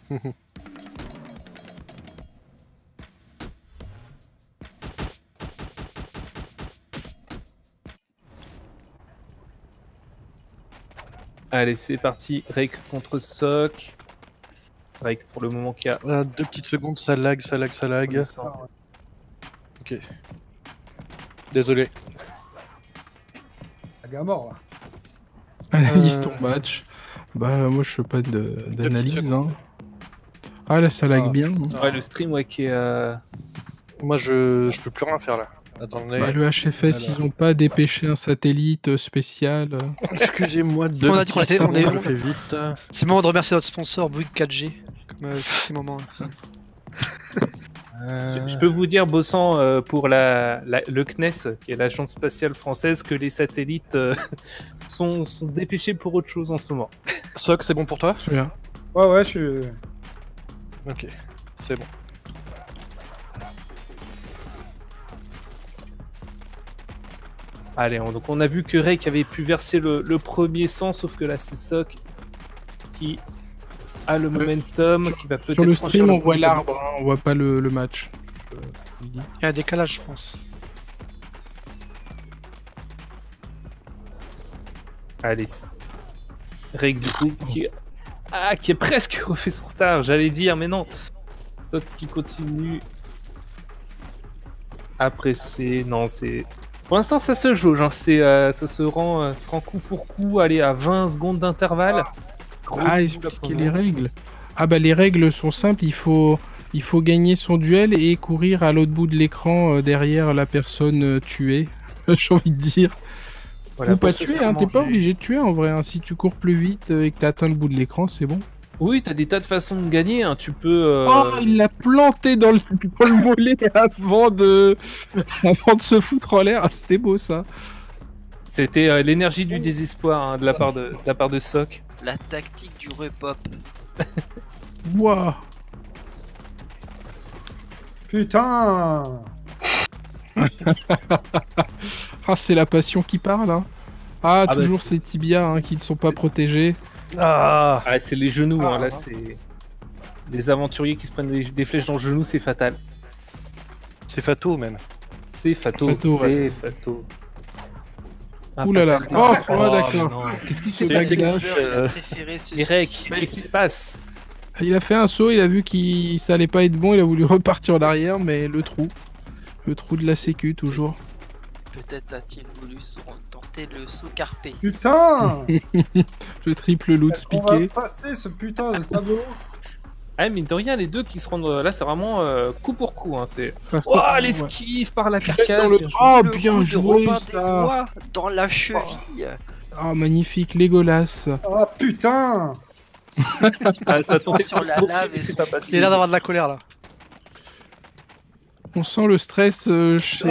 Allez, c'est parti. Rake contre Sock. Rake pour le moment qui a. 2 petites secondes, ça lag. Ok. Désolé. La gars mort là. Analyse ton match. Bah, moi, je fais pas d'analyse. Hein. Ah, là, ça lag bien. Ouais, le stream, ouais, qui est. Moi, je peux plus rien faire là. Attendez. Bah, le HFS, ils ont pas dépêché un satellite spécial. Excusez-moi de. On a dit qu'on était. Je fais vite. C'est le moment de remercier notre sponsor, Bouygues 4G. Comme tous ces moments. Je peux vous dire, bossant pour le CNES, qui est l'agence spatiale française, que les satellites sont dépêchés pour autre chose en ce moment. Sock, c'est bon pour toi? Bien. Ouais, je suis. Ok, c'est bon. Allez, donc on a vu que Rake avait pu verser le premier sang, sauf que là c'est Sock qui a le momentum, qui va peut-être. Sur le stream, on voit l'arbre, hein, on voit pas le match. Il y a un décalage, je pense. Allez, Rake du coup qui a presque refait son retard, j'allais dire, mais non. Sock qui continue à presser. Non, c'est. Pour l'instant, ça se jauge, hein. Ça se rend coup pour coup, allez, à 20 secondes d'intervalle. Expliquez les règles. Ah bah les règles sont simples, il faut gagner son duel et courir à l'autre bout de l'écran derrière la personne tuée, j'ai envie de dire. Voilà, ou pas tuer, hein, t'es pas obligé de tuer en vrai, hein. Si tu cours plus vite et que t'as atteint le bout de l'écran, c'est bon. Oui, t'as des tas de façons de gagner, hein. Tu peux... Oh, il l'a planté dans le mollet avant de se foutre en l'air, c'était beau ça. C'était l'énergie du désespoir, hein, de la part de Sock. La tactique du repop. Wouah. Putain. Ah, c'est la passion qui parle, hein. Ah, bah, toujours ces tibias hein, qui ne sont pas protégés. Ah, c'est les genoux, hein, là c'est... Les aventuriers qui se prennent des flèches dans le genou, c'est fatal. C'est fato même. C'est fato, ouais. fato. Ouh là là. Oh, d'accord. Non. Qu'est-ce qui s'est passé? Eric, qu'est-ce qui se passe? Il a fait un saut, il a vu que ça allait pas être bon, il a voulu repartir en arrière, mais le trou de la sécu toujours. Peut-être a-t-il voulu tenter le saut carpé. Putain. Le triple loot On va piqué. passer ce putain de tableau. Ah, mine de rien, les deux qui se rendent là, c'est vraiment coup pour coup. Hein, c'est... Oh, l'esquive par la carcasse. Oh, Le bien coup de joué Robin ça. des Bois dans la cheville. Oh, magnifique, Legolas. Oh putain. Ça tentait sur la lave et c'est pas passé. Il a l'air d'avoir de la colère là. On sent le stress chez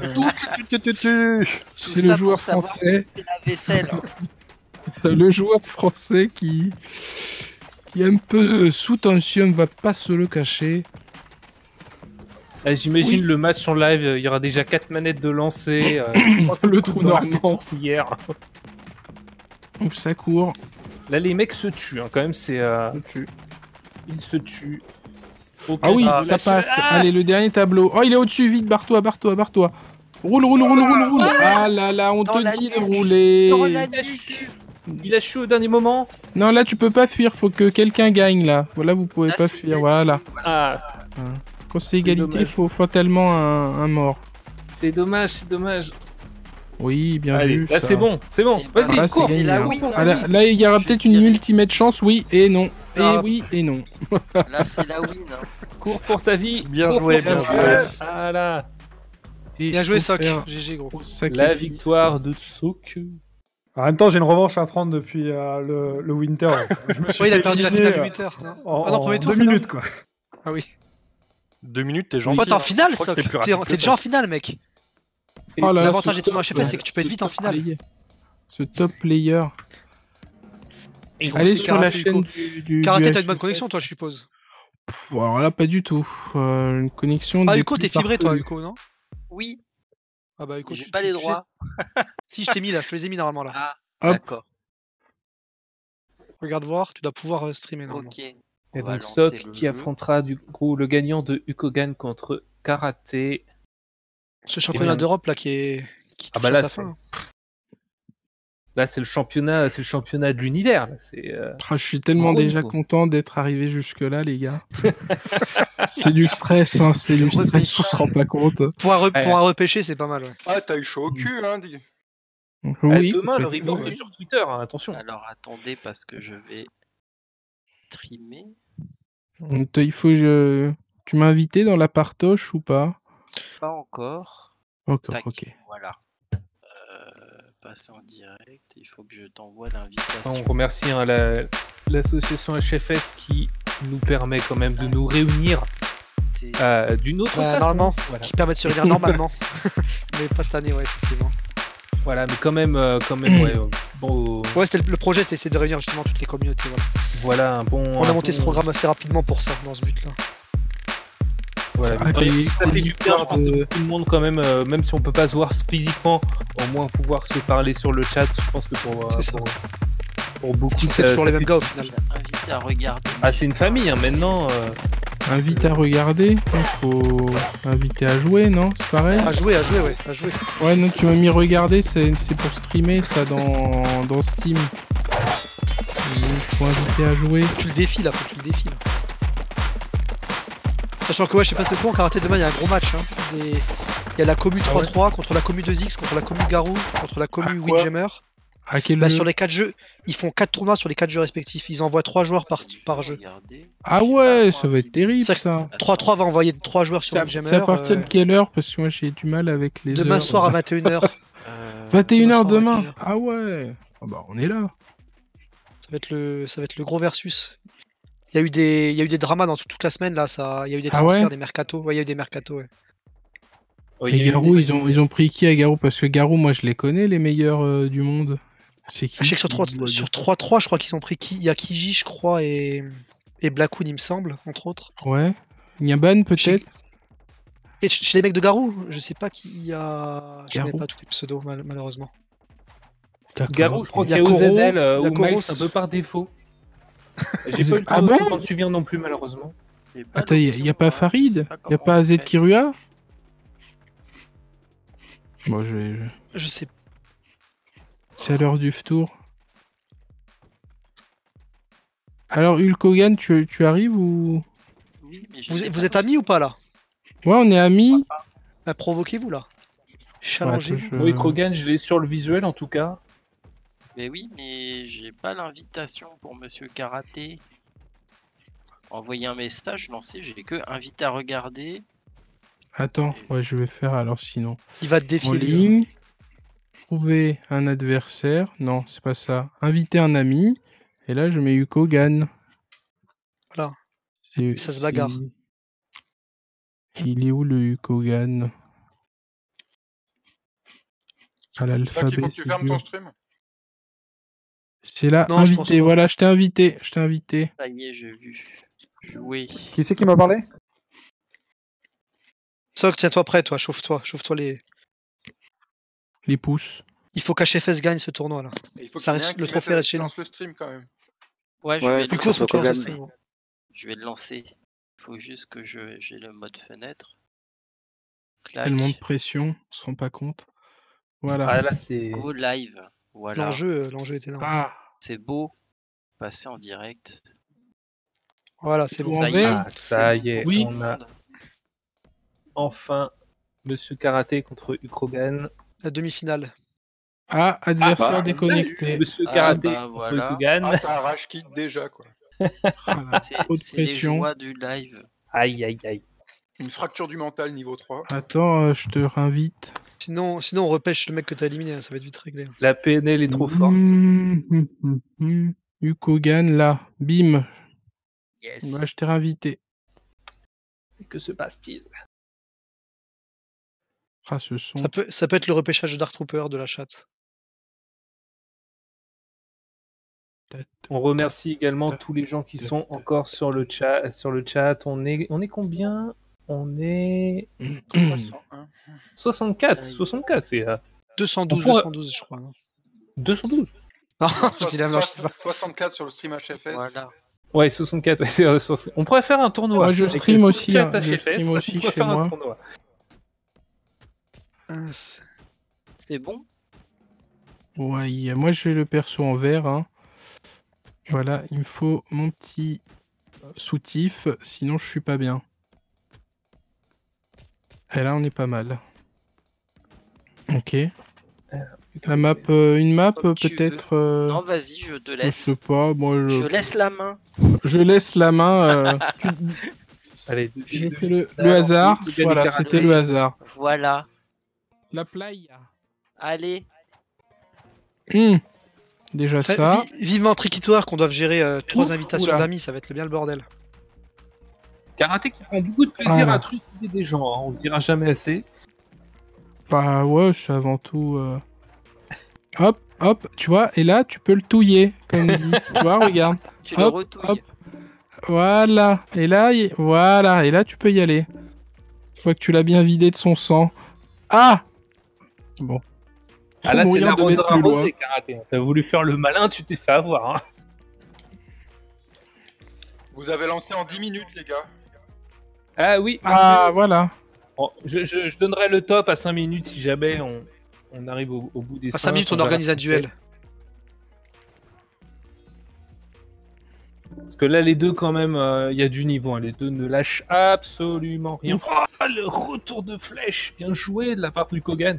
le joueur français. La vaisselle. Le joueur français qui est un peu sous tension, va pas se le cacher. J'imagine le match en live, il y aura déjà 4 manettes de lancer. Le trou normand. Hier. Donc ça court. Là, les mecs se tuent, hein, quand même, c'est... Ils se tuent. Ah oui, ça passe. Allez, le dernier tableau. Oh, il est au-dessus, vite, barre-toi. Roule. Ah là là, on te dit de rouler. Il a chu au dernier moment. Non, là, tu peux pas fuir, faut que quelqu'un gagne, là. Voilà, vous pouvez pas fuir, voilà. Quand c'est égalité, il faut fatalement un mort. C'est dommage. Oui, bien vu. Là, c'est bon. Vas-y, cours. Là, il y aura peut-être une ultimate chance, oui et non. Et oui et non. Là, c'est la win. Hein. Cours pour ta vie. Bien joué. Voilà. Bien joué, Sock. GG, gros. La victoire de Sock. En même temps, j'ai une revanche à prendre depuis le Winter. Je me suis il a perdu la finale du Winter. En 2 minutes, quoi. Ah oui. 2 minutes, t'es gentil. T'es en finale, Sock. T'es déjà en finale, mec. L'avantage des tournois HFS, c'est que tu peux être vite en finale. Ce top player. Allez sur la chaîne du Karaté, t'as une bonne connexion, toi, je suppose. Alors là, pas du tout. Une connexion. Ah, des Hugo, plus t'es fibré, toi, farfelues. Hugo, non? Oui, Ah bah, Hugo, j'ai pas les droits. Si, je t'ai mis là, je te les ai mis normalement là. Ah, Hop. d'accord. Regarde voir, tu dois pouvoir streamer normalement. Ok. Et On va donc lancer Sock le qui jeu. affrontera du coup le gagnant de Ukogan contre Karaté. Ce championnat bien. d'Europe là qui Ah touche bah à là, sa c'est fin. là c'est le championnat de l'univers. Là. C'est Ah, je suis tellement gros déjà niveau. content d'être arrivé jusque-là, les gars. C'est du stress, hein, c'est du stress, on se rend pas compte. Pour un Ouais. repêcher, c'est pas mal. Ouais. Ah, t'as eu chaud au cul, hein, dis. Oui, demain, le complètement. report sur Twitter, hein, attention. Alors attendez parce que je vais trimer. Il faut que tu m'as invité dans la partoche ou pas? Pas encore. Encore, Tac, ok. voilà. Passer en direct, il faut que je t'envoie Enfin, l'invitation. on remercie hein, l'association HFS qui nous permet quand même de nous réunir d'une autre façon. Normalement, Voilà. qui permet de se réunir normalement. Mais pas cette année, ouais, effectivement. Voilà, mais quand même, ouais, bon. Ouais, le projet, c'était essayer de réunir justement toutes les communautés. Voilà. Voilà un bon. On a un monté bon- ce programme assez rapidement pour ça, dans ce but-là. Voilà, Ah, mais les ça fait du bien, je pense histoires que de- tout le monde quand même si on peut pas se voir physiquement, au moins pouvoir se parler sur le chat. Je pense que C'est ça. pour beaucoup, C'est toujours ça les mêmes fait- gars au final. Invité à regarder. Ah, c'est une famille hein, maintenant. Invite à regarder, il faut inviter à jouer, non? C'est pareil? À jouer, ouais, à jouer. Ouais, non, tu m'as mis regarder, c'est pour streamer ça dans Steam. Il faut inviter à jouer. Tu le défies là, faut que tu le défies là. Sachant que ouais, je sais pas si t'es au courant, en karaté demain il y a un gros match. Hein. Il y a la commu 3-3 contre la commu 2X, contre la commu Garou, contre la commu quoi Windjammer. À quel Bah, jeu? sur les 4 jeux, ils font 4 tournois sur les 4 jeux respectifs. Ils envoient 3 joueurs par jeu. Ah ouais, ça va être terrible C'est ça. 3-3 va envoyer 3 joueurs sur C'est Windjammer. à partir de quelle heure? Parce que moi j'ai du mal avec les Demain heures. soir à 21h. 21h demain demain. soir, 21h. Ah ouais. Ah bah on est là. Ça va être le gros versus. Il y a eu des dramas dans toute la semaine là. Il y a eu des Ah transferts, ouais des mercatos. Ouais, il y a eu des mercatos. Ouais. il y Les a eu Garou, des- ils ont pris qui à Garou? Parce que Garou, moi je les connais, les meilleurs du monde. C'est qui? Je sais que sur 3-3, je crois qu'ils ont pris qui. Il y a Kiji, je crois, et Blackwood, il me semble, entre autres. Ouais. Nyaban peut-être? Et chez les mecs de Garou, je sais pas qui il y a. Je connais Garou. pas tous les pseudos, malheureusement. Garou, je crois Il y qu'il a y a Koro, OZL il y a ou Koro, Miles un peu par défaut. J'ai pas eu le Ah temps de bon comprendre suivre non plus malheureusement. Attends, y a pas Farid? Y a pas AZ Kirua? Bon, Je sais. c'est à l'heure du tour. Alors, Hulk Hogan, tu arrives ou... Oui, mais Vous êtes amis ou pas là? Ouais, on est amis. Bah, provoquez-vous là. Challengez-vous. Attends, Oui, Krogan, je l'ai sur le visuel en tout cas. Mais oui, mais j'ai pas l'invitation pour Monsieur Karaté. Envoyer un message, lancer, j'ai que invité à regarder. Attends, ouais, je vais faire alors sinon. Il va te En défier lui. ligne, trouver un adversaire. Non, c'est pas ça. Inviter un ami. Et là, je mets Hulk Hogan. Voilà. C'est- Et ça se bagarre. Il est où le Hulk Hogan? À C'est là qu'il l'alphabet. faut que tu fermes ton stream. C'est là, Non, je pense invité. pas. Voilà, je t'ai invité. Je t'ai invité. Ça y est, j'ai vu. Jouer. Qui c'est qui m'a parlé? Soc, tiens-toi prêt, toi. Chauffe-toi Les pouces. Il faut qu'HFS gagne ce tournoi là. Et il faut Ça qu'il y ait reste- un le qui trophée mette- reste chez qui nous. lance le stream quand même. Ouais, je Ouais, vais faut le Hugo, faut que tu lances le Hogan. stream. gros. Je vais le lancer. Il faut juste que j'ai le mode fenêtre. Clac. Tellement de pression, on se rend pas compte. Voilà. Ah là c'est. Go live. Voilà. L'enjeu est énorme. Ah, C'est beau. Passer en direct. Voilà, c'est Tout bon. en Ça y est. vert. Ah, ça c'est y est, bon pour Oui. tout le on a monde. enfin Monsieur Karaté contre Ukrogan. La demi-finale. ah, adversaire bah, déconnecté. Monsieur Ah, Karaté bah, contre voilà. Ukugan. Ah, ça arrache kit déjà quoi. Voilà. C'est Trop de c'est les pression. joies du live. Aïe aïe aïe. Une fracture du mental niveau 3. Attends, je te réinvite. Sinon, on repêche le mec que t'as éliminé, ça va être vite réglé. La PNL est trop forte. Hulk Hogan, là. Bim. Yes. Moi, je t'ai réinvité. Que se passe-t-il? Ah, ce son. Ça peut être le repêchage de Dark Trooper de la chatte. On remercie également tous les gens qui sont encore sur le chat. On est combien? On est 301. 64. 64, c'est 212, On pourrait- 212, je crois. Non, 212. non je dis la je sais pas. 64 sur le stream HFS. Voilà. Ouais, 64. Ouais, on pourrait faire un tournoi. Moi, je avec stream tout le aussi, chat hein, je HFS, stream aussi on pourrait chez faire un moi. tournoi. C'est bon? Ouais, moi j'ai le perso en vert. Hein. Voilà, il me faut mon petit soutif, sinon je suis pas bien. Et là, on est pas mal. Ok. La map, une map Comme tu peut-être. Non, vas-y, je te Je laisse. sais pas, moi Je laisse la main. je laisse la main. Allez, Je fais le hasard. Voilà, c'était le hasard. Voilà. La playa. Allez. Déjà ça. Vivement Triquitoire qu'on doive gérer 3 Ouf, invitations oula. d'amis, ça va être bien le bordel. Karaté qui prend beaucoup de plaisir Voilà. à trucider des gens, hein, on le dira jamais assez. Bah ouais, je suis avant tout. Hop, hop, tu vois, et là tu peux le touiller, comme dit. Tu vois, regarde. Tu le Hop, retouilles. hop. Voilà, et là, voilà, et là tu peux y aller. Une fois que tu l'as bien vidé de son sang. Ah bon. Ah là, c'est Moyen de mettre l'arroseur plus loin. arrosé, Karaté. T'as voulu faire le malin, tu t'es fait avoir. Hein. Vous avez lancé en 10 minutes, les gars. Ah oui. Ah, voilà. Bon, je donnerai le top à 5 minutes si jamais on arrive au bout des À 5 minutes, on organise un duel. Parce que là, les deux, quand même, il y a du niveau. Hein. Les deux ne lâchent absolument rien. Oh, le retour de flèche. Bien joué de la part du Kogan.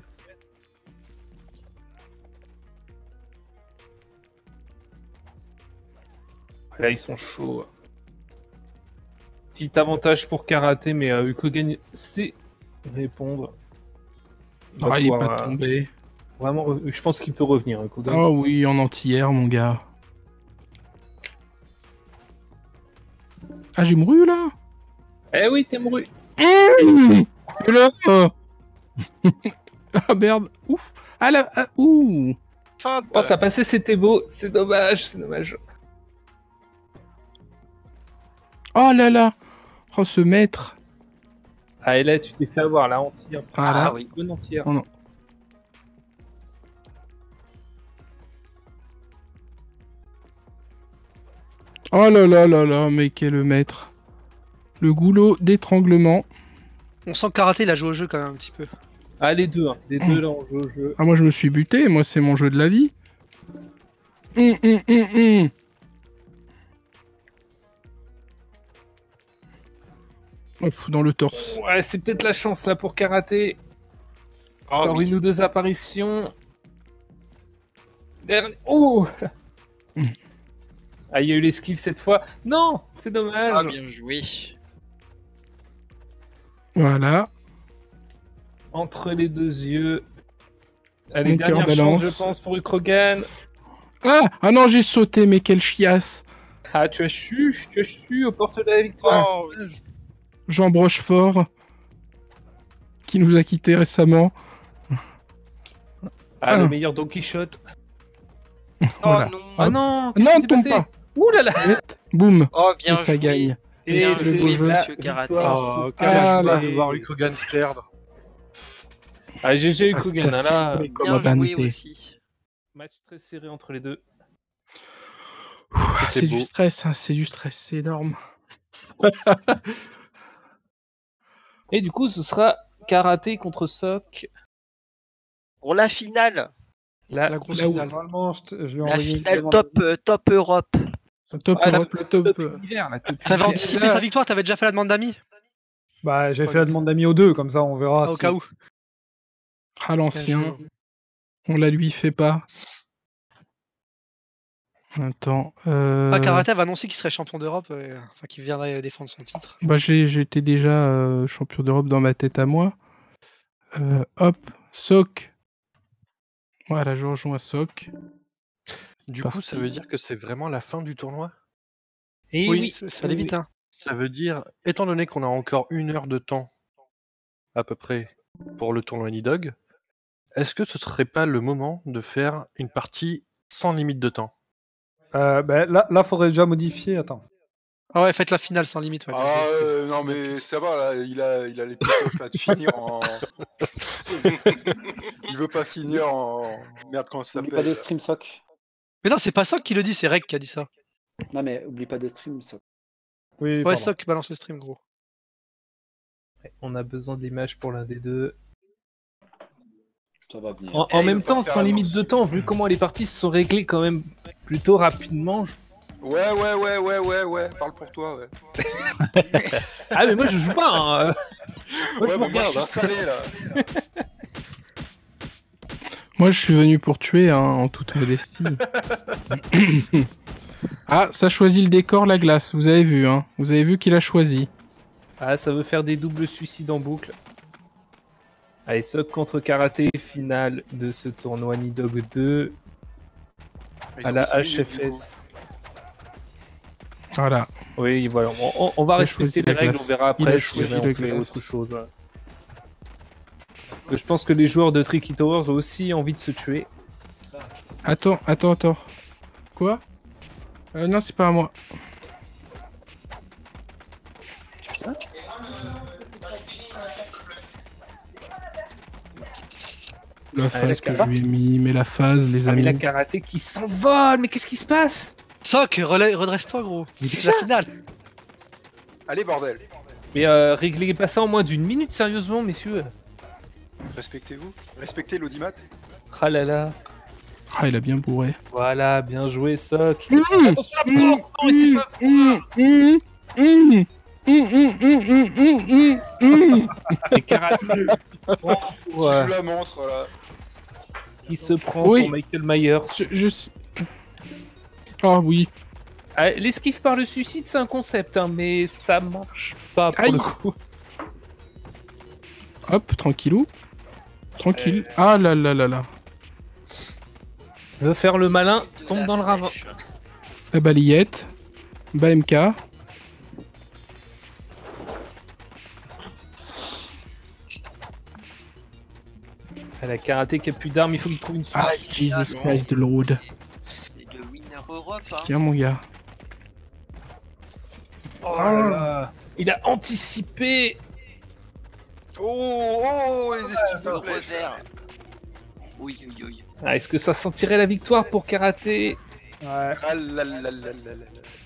Là, ils sont chauds. Petit avantage pour Karaté, mais Ukogen sait répondre. Ah, il est pouvoir, pas tombé. Vraiment, je pense qu'il peut revenir, Ukogen. Oh oui, en entière, mon gars. Ah, j'ai mouru là. Eh oui, t'es mouru. Et là, ah merde. Ouf. Ah là, ouh. Oh, ça passait, c'était beau. C'est dommage, c'est dommage. Oh là là. Oh, ce maître. Ah, et là, tu t'es fait avoir, là, entière. Voilà. Ah oui. Bonne entière. Oh non. Oh là là là là, mais quel maître. Le goulot d'étranglement. On sent que Karaté, il a joué au jeu quand même un petit peu. Ah, les deux, hein. Les deux, là, on joue au jeu. Ah, moi je me suis buté, moi c'est mon jeu de la vie. Ouf, dans le torse. Ouais, c'est peut-être la chance, là, pour Karaté. Ah Alors, oui. une ou deux apparitions. Oh Ah, il y a eu l'esquive cette fois. Non, c'est dommage. Ah, bien joué. Voilà. Entre les deux yeux. Allez, Mon cœur dernière chance, balance. je pense, pour Ukrogan. Ah non, j'ai sauté, mais quelle chiasse. Ah, tu as su aux portes de la victoire. Oh, Jean Brochefort, qui nous a quittés récemment. Ah, le meilleur Don Quichotte. Voilà. non. Ah non, Non, ne tombe pas. Ouh là là. Boum. Oh, bien Et ça joué. gagne. Et Bien c'est le beau joué, jeu. monsieur Karaté. Oh, quelle Ah, joie là. de voir Ukogan se perdre. Ah, GG Ah, Ukrogan, c'est là. assez comme Bien Bante. joué aussi. Match très serré entre les deux. C'est du stress, hein, c'est du stress, c'est énorme. Et du coup, ce sera Karaté contre Sok. Pour la finale. La grosse là où- finale. Normalement, je lui ai La envoyé une finale demande. top Europe. Top Ah, Europe, le top. Univers, là, top T'avais univers. anticipé sa victoire, t'avais déjà fait la demande d'amis Bah, j'ai fait la demande d'amis aux deux, comme ça on verra. au si- cas où. Ah, l'ancien. On la lui fait pas. Attends. Ah, Karaté va annoncer qu'il serait champion d'Europe, enfin qu'il viendrait défendre son titre. Bah, j'étais déjà champion d'Europe dans ma tête à moi. Hop, Sok. Voilà, je rejoins Sok. Du coup, ça veut dire que c'est vraiment la fin du tournoi? Et Oui, ça allait vite, hein. Ça veut dire, étant donné qu'on a encore 1 heure de temps, à peu près, pour le tournoi Nidog, est-ce que ce serait pas le moment de faire une partie sans limite de temps? Là, faudrait déjà modifier. Attends. Ah ouais, faites la finale sans limite. Ouais, Non mais ça va là, il a les pétoches là de finir en. Il veut pas finir en merde quand ça Oublie pas de s'appelle. stream sock. Mais non, c'est pas Sock qui le dit, c'est Rek qui a dit ça. Non mais oublie pas de stream sock. Oui, Ouais, pardon. Sock balance le stream, gros. On a besoin d'images pour l'un des deux. Ça va venir. En même temps, sans limite de temps, vu comment les parties se sont réglées quand même plutôt rapidement. Ouais, parle pour toi, ouais. Ah mais moi je joue pas, hein. Moi je vous Moi regarde. je suis salé là. Moi, je suis venu pour tuer, hein, en toute modestie. Ah, ça choisit le décor, la glace. Vous avez vu, hein. Vous avez vu qu'il a choisi. Ah, ça veut faire des doubles suicides en boucle. Allez, Sock contre Karaté, finale de ce tournoi Nidog 2 à la HFS. Voilà. Oui, voilà. On va Il a respecter choisi les la règles, glace. on verra Il a après si choisi jamais la on fait glace. autre chose. Parce que je pense que les joueurs de Tricky Towers ont aussi envie de se tuer. Attends. Quoi? Non, c'est pas à moi. La phase que je lui ai mis, mais la phase, les Ah, mais amis. la Karaté qui s'envole, mais qu'est-ce qui se passe? Sock, redresse-toi, gros. C'est la finale. Allez bordel. Mais réglez pas ça en moins d'une minute, sérieusement, messieurs. Respectez-vous. Respectez l'audimat. Ah là là. Ah, il a bien bourré. Voilà, bien joué, Sock. Mmh. Attention à la porte, non, il s'est fait Et Karaté Je la montre là. qui se prend Oui. pour Michael Myers. Ah oui. Ah, l'esquive par le suicide, c'est un concept, hein, mais ça marche pas pour Aïe. le coup. Hop, tranquillou. Tranquille. Ah là là là là. Veut faire le malin, tombe dans le ravin. La balayette. BMK. Ah, la Karaté qui a plus d'armes, il faut qu'il trouve une solution. Ah, Jesus Christ de Lord. C'est le winner Europe. Hein. Tiens, mon gars. Oh là là. Il a anticipé. Les esquives de Le flèche. revers. Oui. Ah, est-ce que ça sentirait la victoire pour Karaté? Ah là là là là là.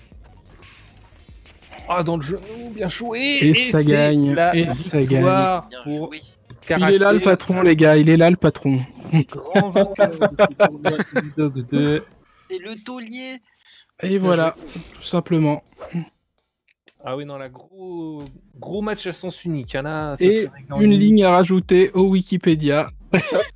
Ah, dans le genou, bien joué. Et ça c'est gagne, la et ça victoire Bien pour joué. Karaté. Il est là le patron, les gars. Il est là le patron. Grand vainqueur de ce tournoi Nidog 2. C'est le taulier. Et voilà, tout simplement. Ah oui, non, la gros match à sens unique. Hein, là, ça Et s'est réglé en une ligne à rajouter au Wikipédia. Un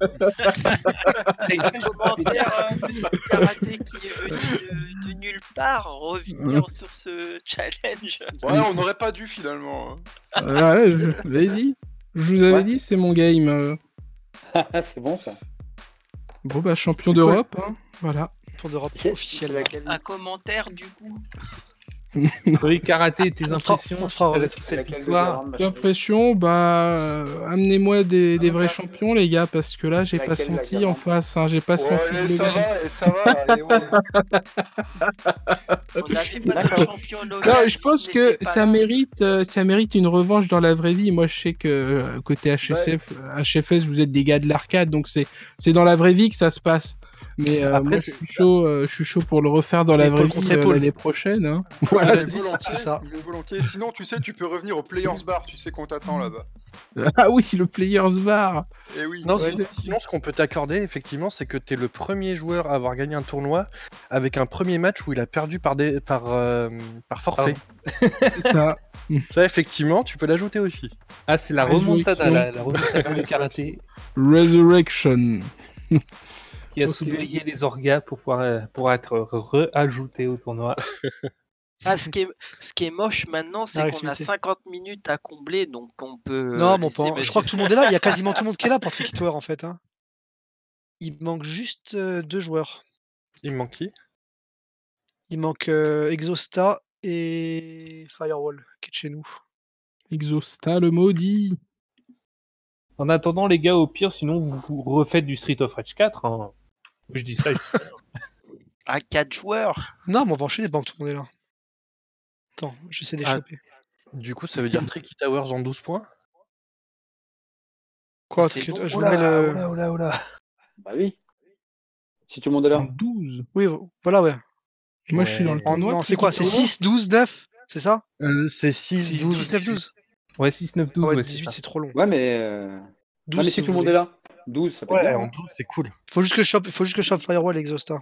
commentaire de Karaté qui est venu de nulle part revenir sur ce challenge. Ouais, on n'aurait pas dû finalement. Hein. Voilà, je vous l'avais dit. Je vous avais dit, c'est mon game. C'est bon ça. Bon, bah, champion d'Europe. Hein. Voilà. Pour d'Europe officiel. Un commentaire du coup. Oui, Karaté, tes impressions on te fera sur cette victoire. J'ai l'impression, amenez-moi des vrais champions, les gars, parce que là, j'ai pas senti en face. Hein, j'ai pas senti. Ouais, le ça level. va, et ça va. Et ouais. On n'avait pas de champion local. Non, je pense qui que n'était pas ça là. mérite une revanche dans la vraie vie. Moi, je sais que côté HFS, vous êtes des gars de l'arcade, donc c'est dans la vraie vie que ça se passe. Mais Après, moi, je suis chaud pour le refaire dans C'est la vraie épaule contre vie épaule. l'année prochaine. Hein. Voilà, Voilà. c'est ça. volontiers. Sinon, tu sais, tu peux revenir au Players Bar, tu sais qu'on t'attend là-bas. Ah oui, le Players Bar. Et oui. Non, Ouais, sinon, ce qu'on peut t'accorder, effectivement, c'est que t'es le premier joueur à avoir gagné un tournoi avec un premier match où il a perdu par forfait. C'est ça. Ça, effectivement, tu peux l'ajouter aussi. Ah, c'est la remontada, la remontada de Karaté Resurrection. qui a Ok. souillé les orgas pour être reajouté au tournoi. Ah, ce qui est moche maintenant, c'est La qu'on a réactivité. 50 minutes à combler, donc on peut. Non, mon laisser pan. Je monsieur- crois que tout le monde est là. Il y a quasiment tout le monde qui est là pour Tricky Tower en fait. Hein. Il manque juste 2 joueurs. Il me manque qui? Il manque Exosta et Firewall qui est de chez nous. Exosta, le maudit. En attendant, les gars, au pire, sinon vous refaites du Street of Rage 4. Hein. Je dis ça. À 4 joueurs. Non, mais on va enchaîner pendant que tout le monde est là. Attends, j'essaie d'échapper. Du coup, ça veut dire Tricky Towers en 12 points. Quoi, C'est bon. je vous mets le. Oula. Bah oui. Si tout le monde est En là. 12. Oui, voilà, ouais. Moi, je suis dans le tournoi. Non, c'est quoi? C'est 6, 12, 9? C'est ça? C'est 6, 12, 6, 9, 12. Ouais, 6, 9, 12. Ah ouais, ouais, 18, c'est trop long. Ouais, mais. 12, mais si si vous tout le monde voulez. est là. 12, ça peut être Ouais, bien. en 12, c'est cool. Faut juste que je chope Firewall et Exhausta.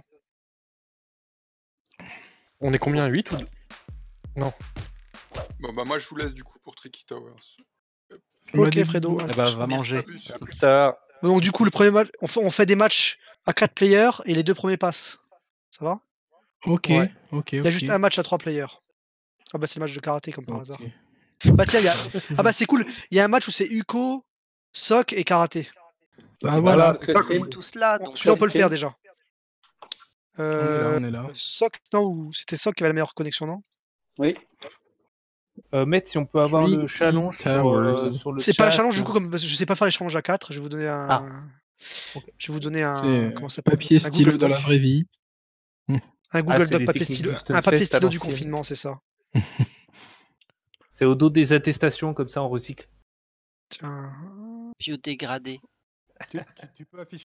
On est combien, 8 ou... Non. Bon, bah, moi, je vous laisse du coup pour Tricky Towers. Ok, Fredo. Eh ben, va manger. À plus tard. Donc, du coup, le premier match, on fait des matchs à 4 players et les 2 premiers passent. Ça va? Ok, Ouais. ok. Il y a juste un match à 3 players. Ah bah, c'est le match de karaté, comme par Ok. hasard. Bah, tiens, ah bah, c'est cool. Il y a un match où c'est Uko, Sok et karaté. Ah voilà, Parce que stream. Tous là, donc. Celui-là, on peut le faire déjà. on est là. Sok, non, ou c'était Sok qui avait la meilleure connexion, non? Oui. Maître, si on peut avoir le Tricky challenge Towers. sur le C'est pas un chat. challenge, du coup, comme parce que je sais pas faire les challenges à 4. Je vais vous donner un. Ah. Ok. Je vais vous donner un. C'est Comment ça s'appelle? papier Un stylo Google dans la Doc. vraie vie. Un Google c'est Doc les papier techniques stylo. du Un papier Stunfest à stylo du l'ancienne. confinement, c'est ça. C'est au dos des attestations, comme ça on recycle. Tiens. Biodégradé. Tu peux afficher